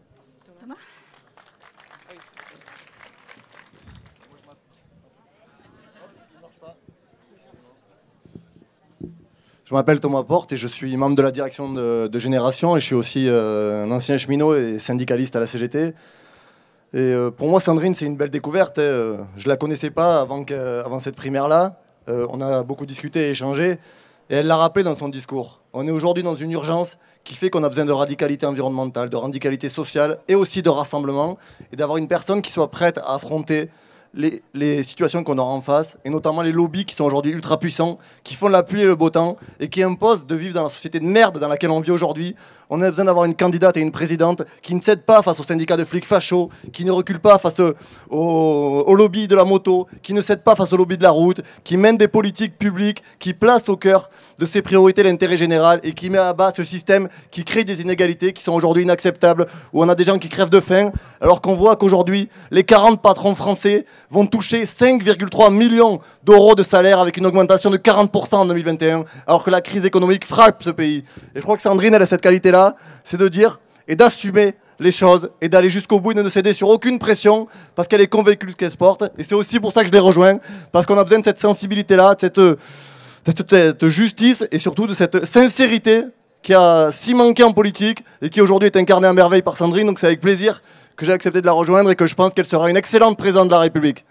Je m'appelle Thomas Porte et je suis membre de la direction de, de Génération et je suis aussi euh, un ancien cheminot et syndicaliste à la C G T. Et euh, pour moi, Sandrine, c'est une belle découverte. Hein. Je ne la connaissais pas avant, que, avant cette primaire-là. Euh, on a beaucoup discuté et échangé. Et elle l'a rappelé dans son discours. On est aujourd'hui dans une urgence qui fait qu'on a besoin de radicalité environnementale, de radicalité sociale et aussi de rassemblement. Et d'avoir une personne qui soit prête à affronter Les, les situations qu'on aura en face, et notamment les lobbies qui sont aujourd'hui ultra puissants, qui font la pluie et le beau temps, et qui imposent de vivre dans la société de merde dans laquelle on vit aujourd'hui. On a besoin d'avoir une candidate et une présidente qui ne cède pas face aux syndicats de flics fachos, qui ne recule pas face au, au lobby de la moto, qui ne cède pas face au lobby de la route, qui mène des politiques publiques, qui place au cœur de ses priorités l'intérêt général, et qui met à bas ce système qui crée des inégalités qui sont aujourd'hui inacceptables, où on a des gens qui crèvent de faim, alors qu'on voit qu'aujourd'hui, les quarante patrons français vont toucher cinq virgule trois millions d'euros de salaire avec une augmentation de quarante pour cent en deux mille vingt et un, alors que la crise économique frappe ce pays. Et je crois que Sandrine, elle a cette qualité-là, c'est de dire et d'assumer les choses et d'aller jusqu'au bout et de ne céder sur aucune pression parce qu'elle est convaincue de ce qu'elle se porte. Et c'est aussi pour ça que je les rejoins, parce qu'on a besoin de cette sensibilité-là, de cette, cette, cette justice et surtout de cette sincérité qui a si manqué en politique et qui aujourd'hui est incarnée à merveille par Sandrine. Donc c'est avec plaisir que j'ai accepté de la rejoindre et que je pense qu'elle sera une excellente présidente de la République.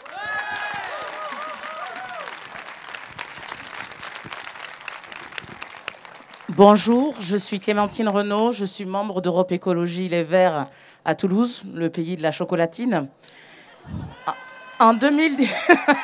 Bonjour, je suis Clémentine Renaud, je suis membre d'Europe Écologie Les Verts à Toulouse, le pays de la chocolatine. En, deux mille dix...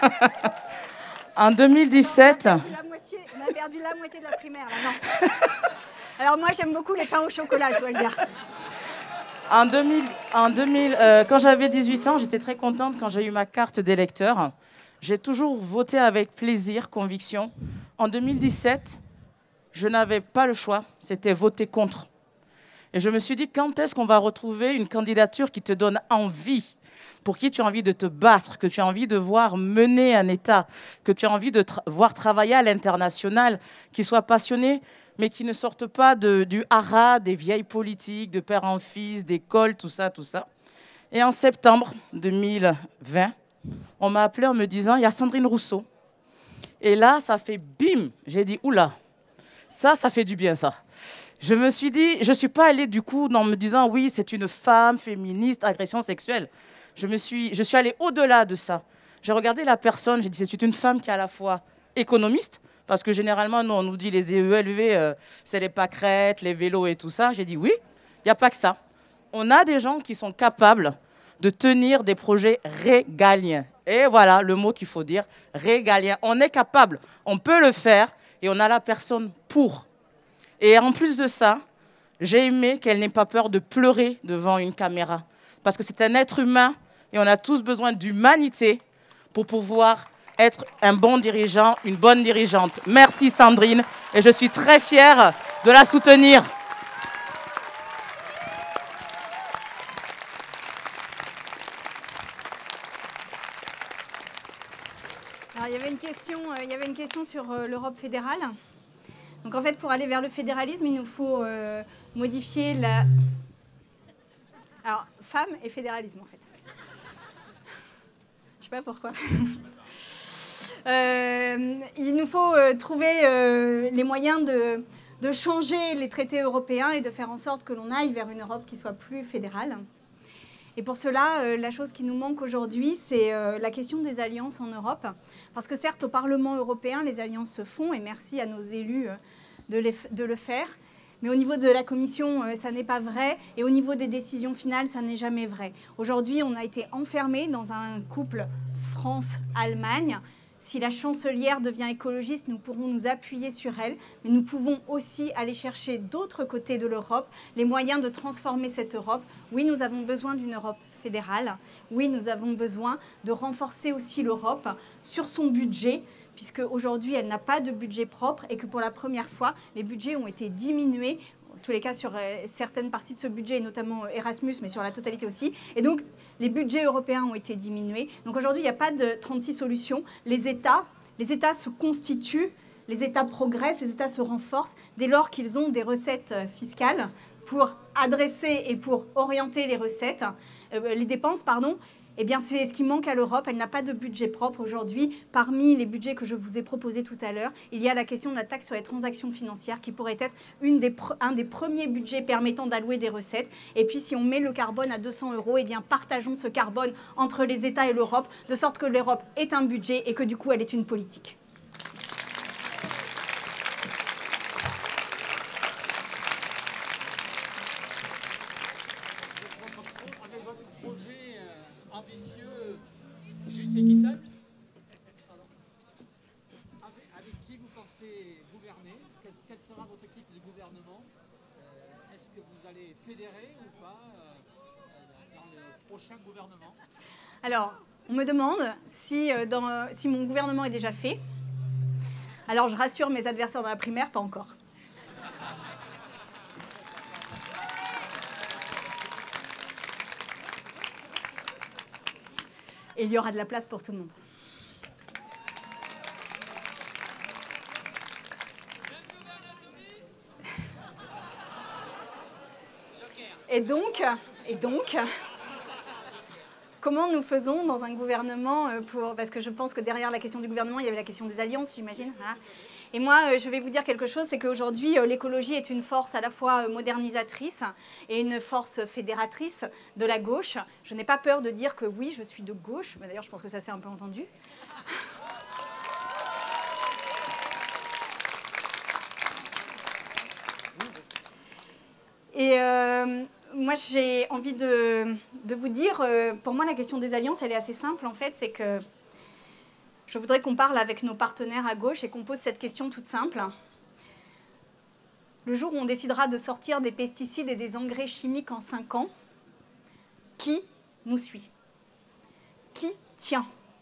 en deux mille dix-sept... On a perdu la moitié, on a perdu la moitié de la primaire, là, non. Alors moi, j'aime beaucoup les pains au chocolat, je dois le dire. En deux mille, en deux mille, euh, quand j'avais dix-huit ans, j'étais très contente quand j'ai eu ma carte d'électeur. J'ai toujours voté avec plaisir, conviction. En deux mille dix-sept... je n'avais pas le choix, c'était voter contre. Et je me suis dit, quand est-ce qu'on va retrouver une candidature qui te donne envie, pour qui tu as envie de te battre, que tu as envie de voir mener un État, que tu as envie de tra- voir travailler à l'international, qui soit passionné, mais qui ne sorte pas de, du haras, des vieilles politiques, de père en fils, d'école, tout ça, tout ça. Et en septembre deux mille vingt, on m'a appelé en me disant, il y a Sandrine Rousseau. Et là, ça fait bim, j'ai dit, oula. Ça, ça fait du bien, ça. Je me suis dit, je ne suis pas allée du coup en me disant, oui, c'est une femme féministe, agression sexuelle. Je, me suis, je suis allée au-delà de ça. J'ai regardé la personne, j'ai dit, c'est une femme qui est à la fois économiste, parce que généralement, nous, on nous dit les E L V, euh, c'est les pâquerettes, les vélos et tout ça. J'ai dit, oui, il n'y a pas que ça. On a des gens qui sont capables de tenir des projets régaliens. Et voilà le mot qu'il faut dire, régalien. On est capable, on peut le faire. Et on a la personne pour. Et en plus de ça, j'ai aimé qu'elle n'ait pas peur de pleurer devant une caméra. Parce que c'est un être humain et on a tous besoin d'humanité pour pouvoir être un bon dirigeant, une bonne dirigeante. Merci Sandrine et je suis très fière de la soutenir. Alors, il y avait une question, euh, il y avait une question sur euh, l'Europe fédérale. Donc en fait, pour aller vers le fédéralisme, il nous faut euh, modifier la... Alors, femme et fédéralisme, en fait. Je sais pas pourquoi. euh, il nous faut euh, trouver euh, les moyens de, de changer les traités européens et de faire en sorte que l'on aille vers une Europe qui soit plus fédérale. Et pour cela, euh, la chose qui nous manque aujourd'hui, c'est euh, la question des alliances en Europe. Parce que certes, au Parlement européen, les alliances se font, et merci à nos élus euh, de, les, de le faire. Mais au niveau de la Commission, euh, ça n'est pas vrai. Et au niveau des décisions finales, ça n'est jamais vrai. Aujourd'hui, on a été enfermés dans un couple France-Allemagne. Si la chancelière devient écologiste, nous pourrons nous appuyer sur elle, mais nous pouvons aussi aller chercher d'autres côtés de l'Europe les moyens de transformer cette Europe. Oui, nous avons besoin d'une Europe fédérale. Oui, nous avons besoin de renforcer aussi l'Europe sur son budget, puisque aujourd'hui, elle n'a pas de budget propre et que pour la première fois, les budgets ont été diminués, en tous les cas sur certaines parties de ce budget, et notamment Erasmus, mais sur la totalité aussi. Et donc, les budgets européens ont été diminués. Donc aujourd'hui, il n'y a pas de trente-six solutions. Les États, les États se constituent, les États progressent, les États se renforcent dès lors qu'ils ont des recettes fiscales pour adresser et pour orienter les recettes, euh, les dépenses, pardon. Eh bien, c'est ce qui manque à l'Europe. Elle n'a pas de budget propre aujourd'hui. Parmi les budgets que je vous ai proposés tout à l'heure, il y a la question de la taxe sur les transactions financières qui pourrait être une des un des premiers budgets permettant d'allouer des recettes. Et puis, si on met le carbone à deux cents euros, eh bien, partageons ce carbone entre les États et l'Europe, de sorte que l'Europe est un budget et que du coup, elle est une politique. Juste équitable. Avec, avec qui vous pensez gouverner? Quelle, quelle sera votre équipe de gouvernement? euh, Est-ce que vous allez fédérer ou pas euh, dans le prochain gouvernement? Alors, on me demande si, euh, dans, si mon gouvernement est déjà fait. Alors, je rassure mes adversaires dans la primaire, pas encore. Et il y aura de la place pour tout le monde. Et donc, et donc, comment nous faisons dans un gouvernement pour... Parce que je pense que derrière la question du gouvernement, il y avait la question des alliances, j'imagine. Voilà. Et moi, je vais vous dire quelque chose, c'est qu'aujourd'hui, l'écologie est une force à la fois modernisatrice et une force fédératrice de la gauche. Je n'ai pas peur de dire que oui, je suis de gauche. D'ailleurs, je pense que ça s'est un peu entendu. Et euh, moi, j'ai envie de, de vous dire, euh, pour moi, la question des alliances, elle est assez simple, en fait. C'est que je voudrais qu'on parle avec nos partenaires à gauche et qu'on pose cette question toute simple. Le jour où on décidera de sortir des pesticides et des engrais chimiques en cinq ans, qui nous suit? Qui tient?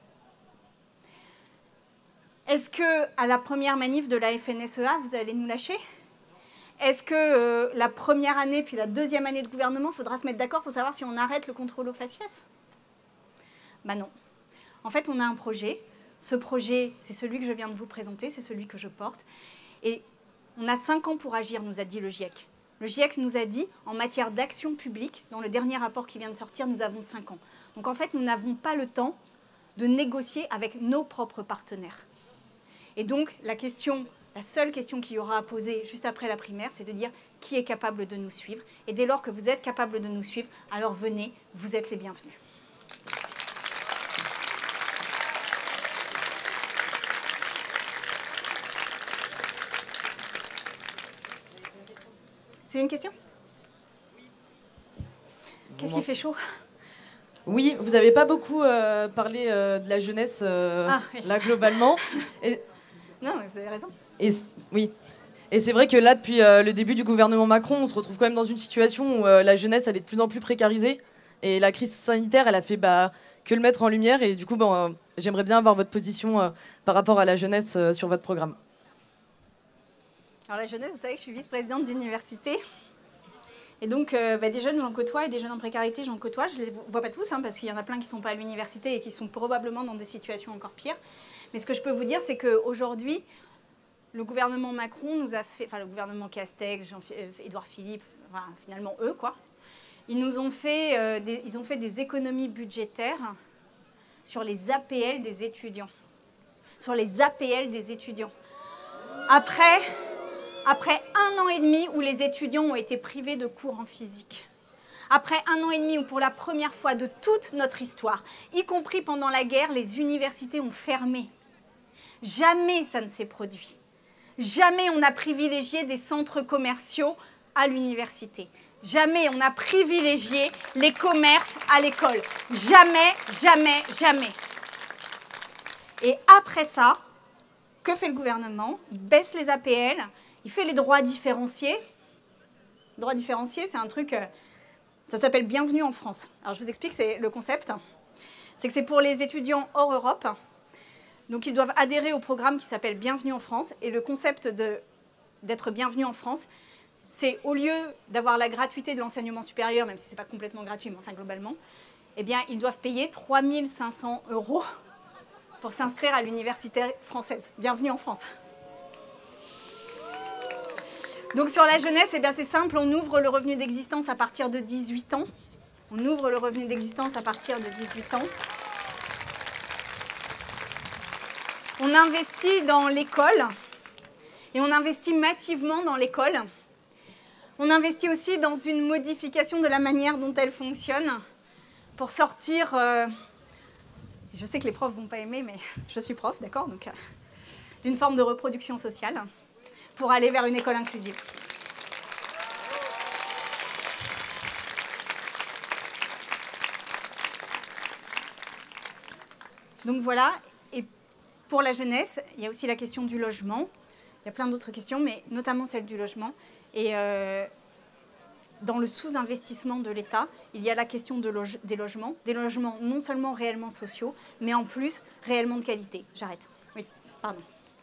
Est-ce qu'à la première manif de la F N S E A, vous allez nous lâcher? Est-ce que euh, la première année puis la deuxième année de gouvernement, il faudra se mettre d'accord pour savoir si on arrête le contrôle au faciès? Ben non. En fait, on a un projet. Ce projet, c'est celui que je viens de vous présenter, c'est celui que je porte. Et on a cinq ans pour agir, nous a dit le GIEC. Le GIEC nous a dit, en matière d'action publique, dans le dernier rapport qui vient de sortir, nous avons cinq ans. Donc en fait, nous n'avons pas le temps de négocier avec nos propres partenaires. Et donc, la question... La seule question qu'il y aura à poser juste après la primaire, c'est de dire qui est capable de nous suivre. Et dès lors que vous êtes capable de nous suivre, alors venez, vous êtes les bienvenus. C'est une question? Qu'est-ce qui fait chaud? Oui, vous n'avez pas beaucoup euh, parlé euh, de la jeunesse, euh, ah, oui. là, globalement. Et... Non, mais vous avez raison. Et oui. Et c'est vrai que là, depuis euh, le début du gouvernement Macron, on se retrouve quand même dans une situation où euh, la jeunesse, elle est de plus en plus précarisée. Et la crise sanitaire, elle a fait bah, que le mettre en lumière. Et du coup, bon, euh, j'aimerais bien avoir votre position euh, par rapport à la jeunesse euh, sur votre programme. Alors la jeunesse, vous savez que je suis vice-présidente d'université. Et donc, euh, bah, des jeunes, j'en côtoie, et des jeunes en précarité, j'en côtoie. Je ne les vois pas tous, hein, parce qu'il y en a plein qui ne sont pas à l'université et qui sont probablement dans des situations encore pires. Mais ce que je peux vous dire, c'est qu'aujourd'hui, le gouvernement Macron nous a fait, enfin le gouvernement Castex, Jean, euh, Édouard Philippe, enfin, finalement eux, quoi, ils nous ont fait, euh, des, ils ont fait des économies budgétaires sur les A P L des étudiants. Sur les A P L des étudiants. Après, après un an et demi où les étudiants ont été privés de cours en physique. Après un an et demi où pour la première fois de toute notre histoire, y compris pendant la guerre, les universités ont fermé. Jamais ça ne s'est produit. Jamais on n'a privilégié des centres commerciaux à l'université. Jamais on a privilégié les commerces à l'école. Jamais, jamais, jamais. Et après ça, que fait le gouvernement? Il baisse les A P L, il fait les droits différenciés. Droits différenciés, c'est un truc, ça s'appelle Bienvenue en France. Alors je vous explique, c'est le concept. C'est que c'est pour les étudiants hors Europe. Donc ils doivent adhérer au programme qui s'appelle Bienvenue en France. Et le concept d'être bienvenu en France, c'est au lieu d'avoir la gratuité de l'enseignement supérieur, même si ce n'est pas complètement gratuit, mais enfin globalement, eh bien ils doivent payer trois mille cinq cents euros pour s'inscrire à l'université française. Bienvenue en France. Donc sur la jeunesse, eh bien c'est simple, on ouvre le revenu d'existence à partir de dix-huit ans. On ouvre le revenu d'existence à partir de dix-huit ans. On investit dans l'école, et on investit massivement dans l'école. On investit aussi dans une modification de la manière dont elle fonctionne pour sortir... Euh, je sais que les profs ne vont pas aimer, mais je suis prof, d'accord, donc euh, d'une forme de reproduction sociale pour aller vers une école inclusive. Donc voilà. Pour la jeunesse, il y a aussi la question du logement. Il y a plein d'autres questions, mais notamment celle du logement. Et euh, dans le sous-investissement de l'État, il y a la question de loge des logements. Des logements non seulement réellement sociaux, mais en plus réellement de qualité. J'arrête. Oui, pardon.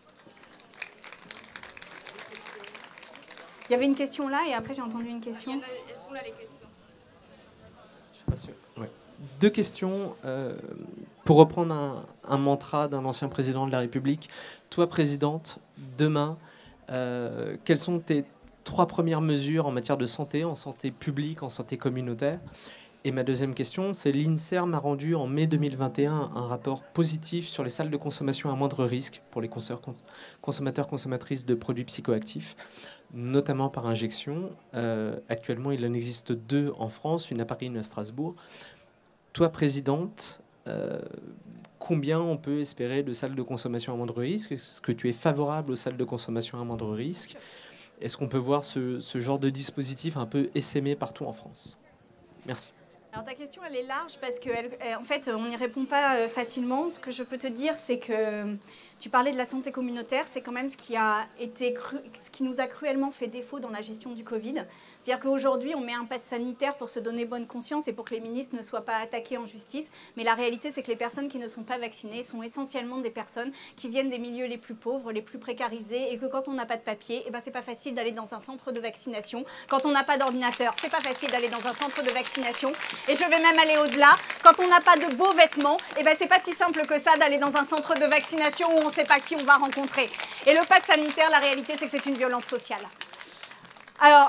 Il y avait une question là, et après j'ai entendu une question. Elles sont là les questions. Je suis pas sûr. Ouais. deux questions. Euh, pour reprendre un, un mantra d'un ancien président de la République, toi, présidente, demain, euh, quelles sont tes trois premières mesures en matière de santé, en santé publique, en santé communautaire? Et ma deuxième question, c'est l'INSERM a rendu en mai deux mille vingt et un un rapport positif sur les salles de consommation à moindre risque pour les consommateurs, consommatrices de produits psychoactifs, notamment par injection. Euh, actuellement, il en existe deux en France, une à Paris, une à Strasbourg. Toi, présidente, euh, combien on peut espérer de salles de consommation à moindre risque? Est-ce que tu es favorable aux salles de consommation à moindre risque? Est-ce qu'on peut voir ce, ce genre de dispositif un peu essaimé partout en France? Merci. Alors ta question, elle est large parce qu'en fait, on n'y répond pas facilement. Ce que je peux te dire, c'est que tu parlais de la santé communautaire, c'est quand même ce qui, a été cru, ce qui nous a cruellement fait défaut dans la gestion du Covid. C'est-à-dire qu'aujourd'hui, on met un pass sanitaire pour se donner bonne conscience et pour que les ministres ne soient pas attaqués en justice. Mais la réalité, c'est que les personnes qui ne sont pas vaccinées sont essentiellement des personnes qui viennent des milieux les plus pauvres, les plus précarisés, et que quand on n'a pas de papier, eh ben, c'est pas facile d'aller dans un centre de vaccination. Quand on n'a pas d'ordinateur, c'est pas facile d'aller dans un centre de vaccination. Et je vais même aller au-delà. Quand on n'a pas de beaux vêtements, eh ben, c'est pas si simple que ça d'aller dans un centre de vaccination où on ne sait pas qui on va rencontrer. Et le pass sanitaire, la réalité, c'est que c'est une violence sociale. Alors...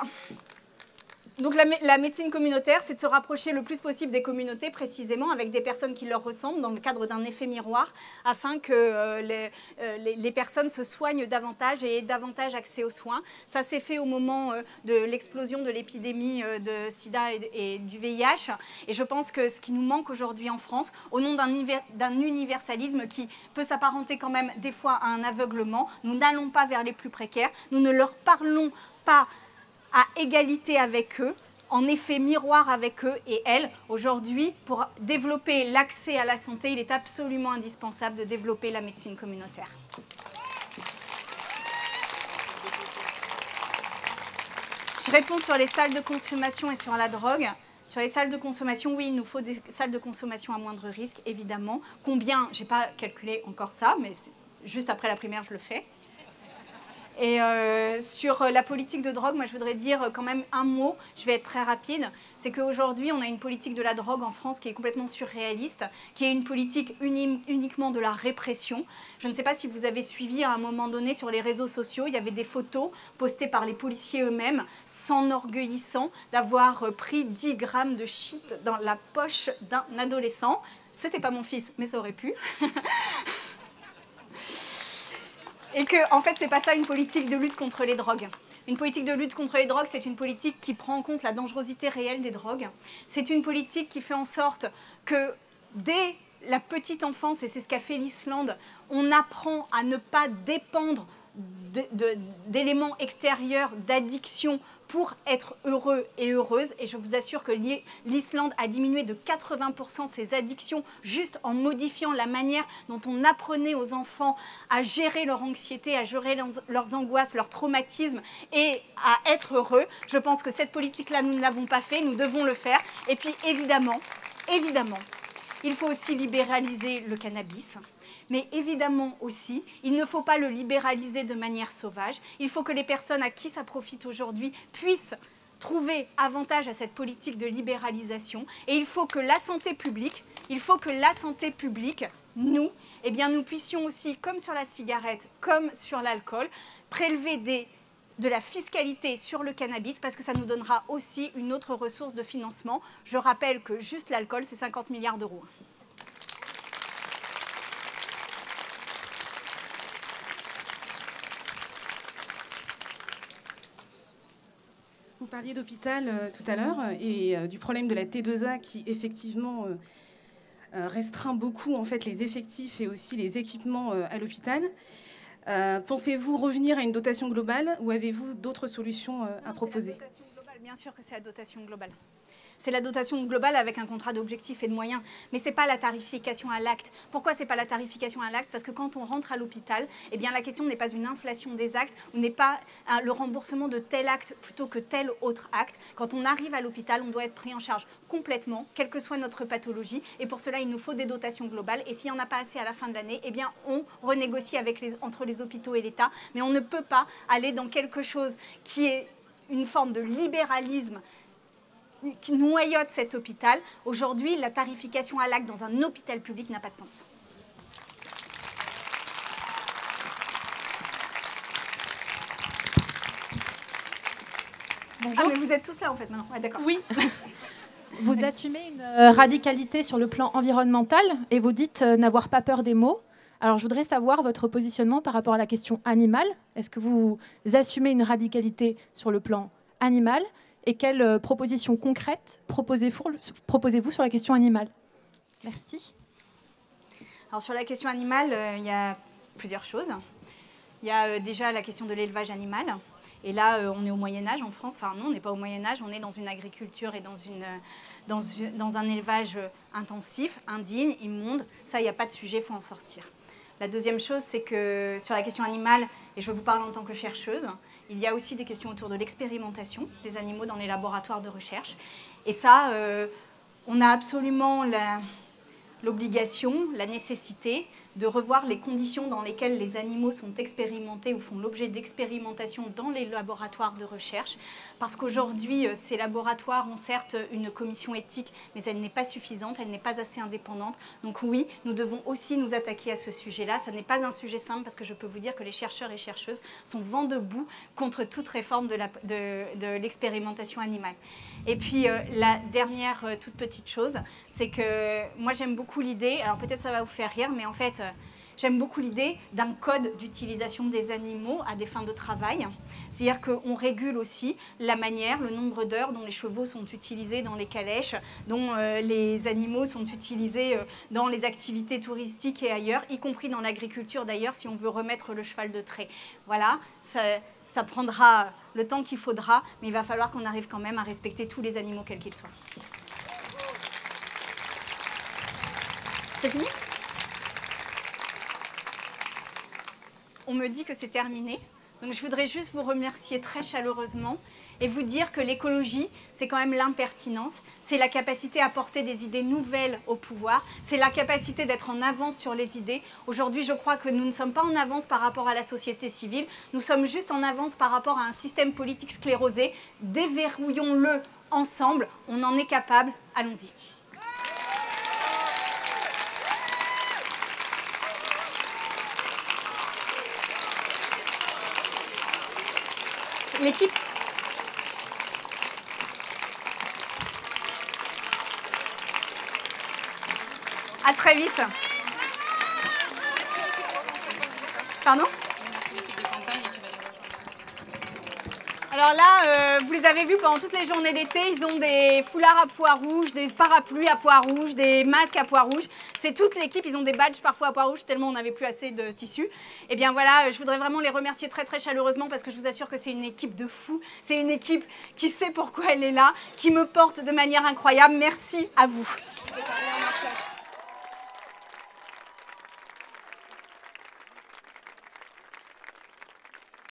Donc la, la médecine communautaire, c'est de se rapprocher le plus possible des communautés, précisément avec des personnes qui leur ressemblent, dans le cadre d'un effet miroir, afin que euh, les, euh, les, les personnes se soignent davantage et aient davantage accès aux soins. Ça s'est fait au moment euh, de l'explosion de l'épidémie euh, de sida et, et du V I H. Et je pense que ce qui nous manque aujourd'hui en France, au nom d'un d'un universalisme qui peut s'apparenter quand même des fois à un aveuglement, nous n'allons pas vers les plus précaires, nous ne leur parlons pas à égalité avec eux, en effet miroir avec eux et elles. Aujourd'hui, pour développer l'accès à la santé, il est absolument indispensable de développer la médecine communautaire. Je réponds sur les salles de consommation et sur la drogue. Sur les salles de consommation, oui, il nous faut des salles de consommation à moindre risque, évidemment. Combien? Je n'ai pas calculé encore ça, mais juste après la primaire, je le fais. Et euh, sur la politique de drogue, moi je voudrais dire quand même un mot, je vais être très rapide, c'est qu'aujourd'hui on a une politique de la drogue en France qui est complètement surréaliste, qui est une politique uni uniquement de la répression. Je ne sais pas si vous avez suivi à un moment donné sur les réseaux sociaux, il y avait des photos postées par les policiers eux-mêmes, s'enorgueillissant d'avoir pris dix grammes de shit dans la poche d'un adolescent. C'était pas mon fils, mais ça aurait pu. Et que, en fait, c'est pas ça une politique de lutte contre les drogues. Une politique de lutte contre les drogues, c'est une politique qui prend en compte la dangerosité réelle des drogues. C'est une politique qui fait en sorte que, dès la petite enfance, et c'est ce qu'a fait l'Islande, on apprend à ne pas dépendre d'éléments extérieurs, d'addiction, pour être heureux et heureuse. Et je vous assure que l'Islande a diminué de quatre-vingts pour cent ses addictions juste en modifiant la manière dont on apprenait aux enfants à gérer leur anxiété, à gérer leurs angoisses, leurs traumatismes et à être heureux. Je pense que cette politique-là, nous ne l'avons pas fait, nous devons le faire. Et puis évidemment, évidemment, il faut aussi libéraliser le cannabis. Mais évidemment aussi, il ne faut pas le libéraliser de manière sauvage. Il faut que les personnes à qui ça profite aujourd'hui puissent trouver avantage à cette politique de libéralisation. Et il faut que la santé publique, il faut que la santé publique, nous, eh bien, nous puissions aussi, comme sur la cigarette, comme sur l'alcool, prélever des, de la fiscalité sur le cannabis parce que ça nous donnera aussi une autre ressource de financement. Je rappelle que juste l'alcool, c'est cinquante milliards d'euros. Vous parliez d'hôpital euh, tout à l'heure et euh, du problème de la T deux A qui effectivement euh, euh, restreint beaucoup en fait, les effectifs et aussi les équipements euh, à l'hôpital. Euh, Pensez-vous revenir à une dotation globale ou avez-vous d'autres solutions euh, non, à proposer? La dotation globale, bien sûr que c'est la dotation globale. C'est la dotation globale avec un contrat d'objectifs et de moyens. Mais ce n'est pas la tarification à l'acte. Pourquoi ce n'est pas la tarification à l'acte? Parce que quand on rentre à l'hôpital, eh bien, la question n'est pas une inflation des actes, ou n'est pas un, le remboursement de tel acte plutôt que tel autre acte. Quand on arrive à l'hôpital, on doit être pris en charge complètement, quelle que soit notre pathologie. Et pour cela, il nous faut des dotations globales. Et s'il n'y en a pas assez à la fin de l'année, eh bien, on renégocie avec les, entre les hôpitaux et l'État. Mais on ne peut pas aller dans quelque chose qui est une forme de libéralisme qui noyote cet hôpital. Aujourd'hui, la tarification à l'acte dans un hôpital public n'a pas de sens. Bonjour. Ah, mais vous êtes tous là en fait maintenant. Ouais, d'accord. Oui. Vous assumez une euh, radicalité sur le plan environnemental et vous dites euh, n'avoir pas peur des mots. Alors, je voudrais savoir votre positionnement par rapport à la question animale. Est-ce que vous assumez une radicalité sur le plan animal et quelles euh, propositions concrètes proposez-vous, proposez-vous sur la question animale? Merci. Alors, sur la question animale, euh, il y a plusieurs choses. Il y a euh, déjà la question de l'élevage animal. Et là, euh, on est au Moyen-Âge en France. Enfin, non, on n'est pas au Moyen-Âge. On est dans une agriculture et dans, une, dans, dans un élevage intensif, indigne, immonde. Ça, il n'y a pas de sujet, il faut en sortir. La deuxième chose, c'est que sur la question animale, et je vous parle en tant que chercheuse, il y a aussi des questions autour de l'expérimentation des animaux dans les laboratoires de recherche. Et ça, euh, on a absolument l'obligation, la, la nécessité de revoir les conditions dans lesquelles les animaux sont expérimentés ou font l'objet d'expérimentation dans les laboratoires de recherche. Parce qu'aujourd'hui, ces laboratoires ont certes une commission éthique, mais elle n'est pas suffisante, elle n'est pas assez indépendante. Donc oui, nous devons aussi nous attaquer à ce sujet-là. Ça n'est pas un sujet simple parce que je peux vous dire que les chercheurs et chercheuses sont vent debout contre toute réforme de, la, de, de l'expérimentation animale. Et puis euh, la dernière euh, toute petite chose, c'est que moi j'aime beaucoup l'idée, alors peut-être ça va vous faire rire, mais en fait euh, j'aime beaucoup l'idée d'un code d'utilisation des animaux à des fins de travail. C'est-à-dire qu'on régule aussi la manière, le nombre d'heures dont les chevaux sont utilisés dans les calèches, dont euh, les animaux sont utilisés euh, dans les activités touristiques et ailleurs, y compris dans l'agriculture d'ailleurs, si on veut remettre le cheval de trait. Voilà, ça, ça prendra le temps qu'il faudra, mais il va falloir qu'on arrive quand même à respecter tous les animaux, quels qu'ils soient. C'est fini ? On me dit que c'est terminé. Donc je voudrais juste vous remercier très chaleureusement et vous dire que l'écologie, c'est quand même l'impertinence, c'est la capacité à porter des idées nouvelles au pouvoir, c'est la capacité d'être en avance sur les idées. Aujourd'hui, je crois que nous ne sommes pas en avance par rapport à la société civile, nous sommes juste en avance par rapport à un système politique sclérosé. Déverrouillons-le ensemble, on en est capable, allons-y. L'équipe. À très vite. Pardon ? Alors là, euh, vous les avez vus pendant toutes les journées d'été, ils ont des foulards à pois rouges, des parapluies à pois rouges, des masques à pois rouges. C'est toute l'équipe, ils ont des badges parfois à pois rouges, tellement on n'avait plus assez de tissu. Et bien voilà, je voudrais vraiment les remercier très très chaleureusement parce que je vous assure que c'est une équipe de fous. C'est une équipe qui sait pourquoi elle est là, qui me porte de manière incroyable. Merci à vous.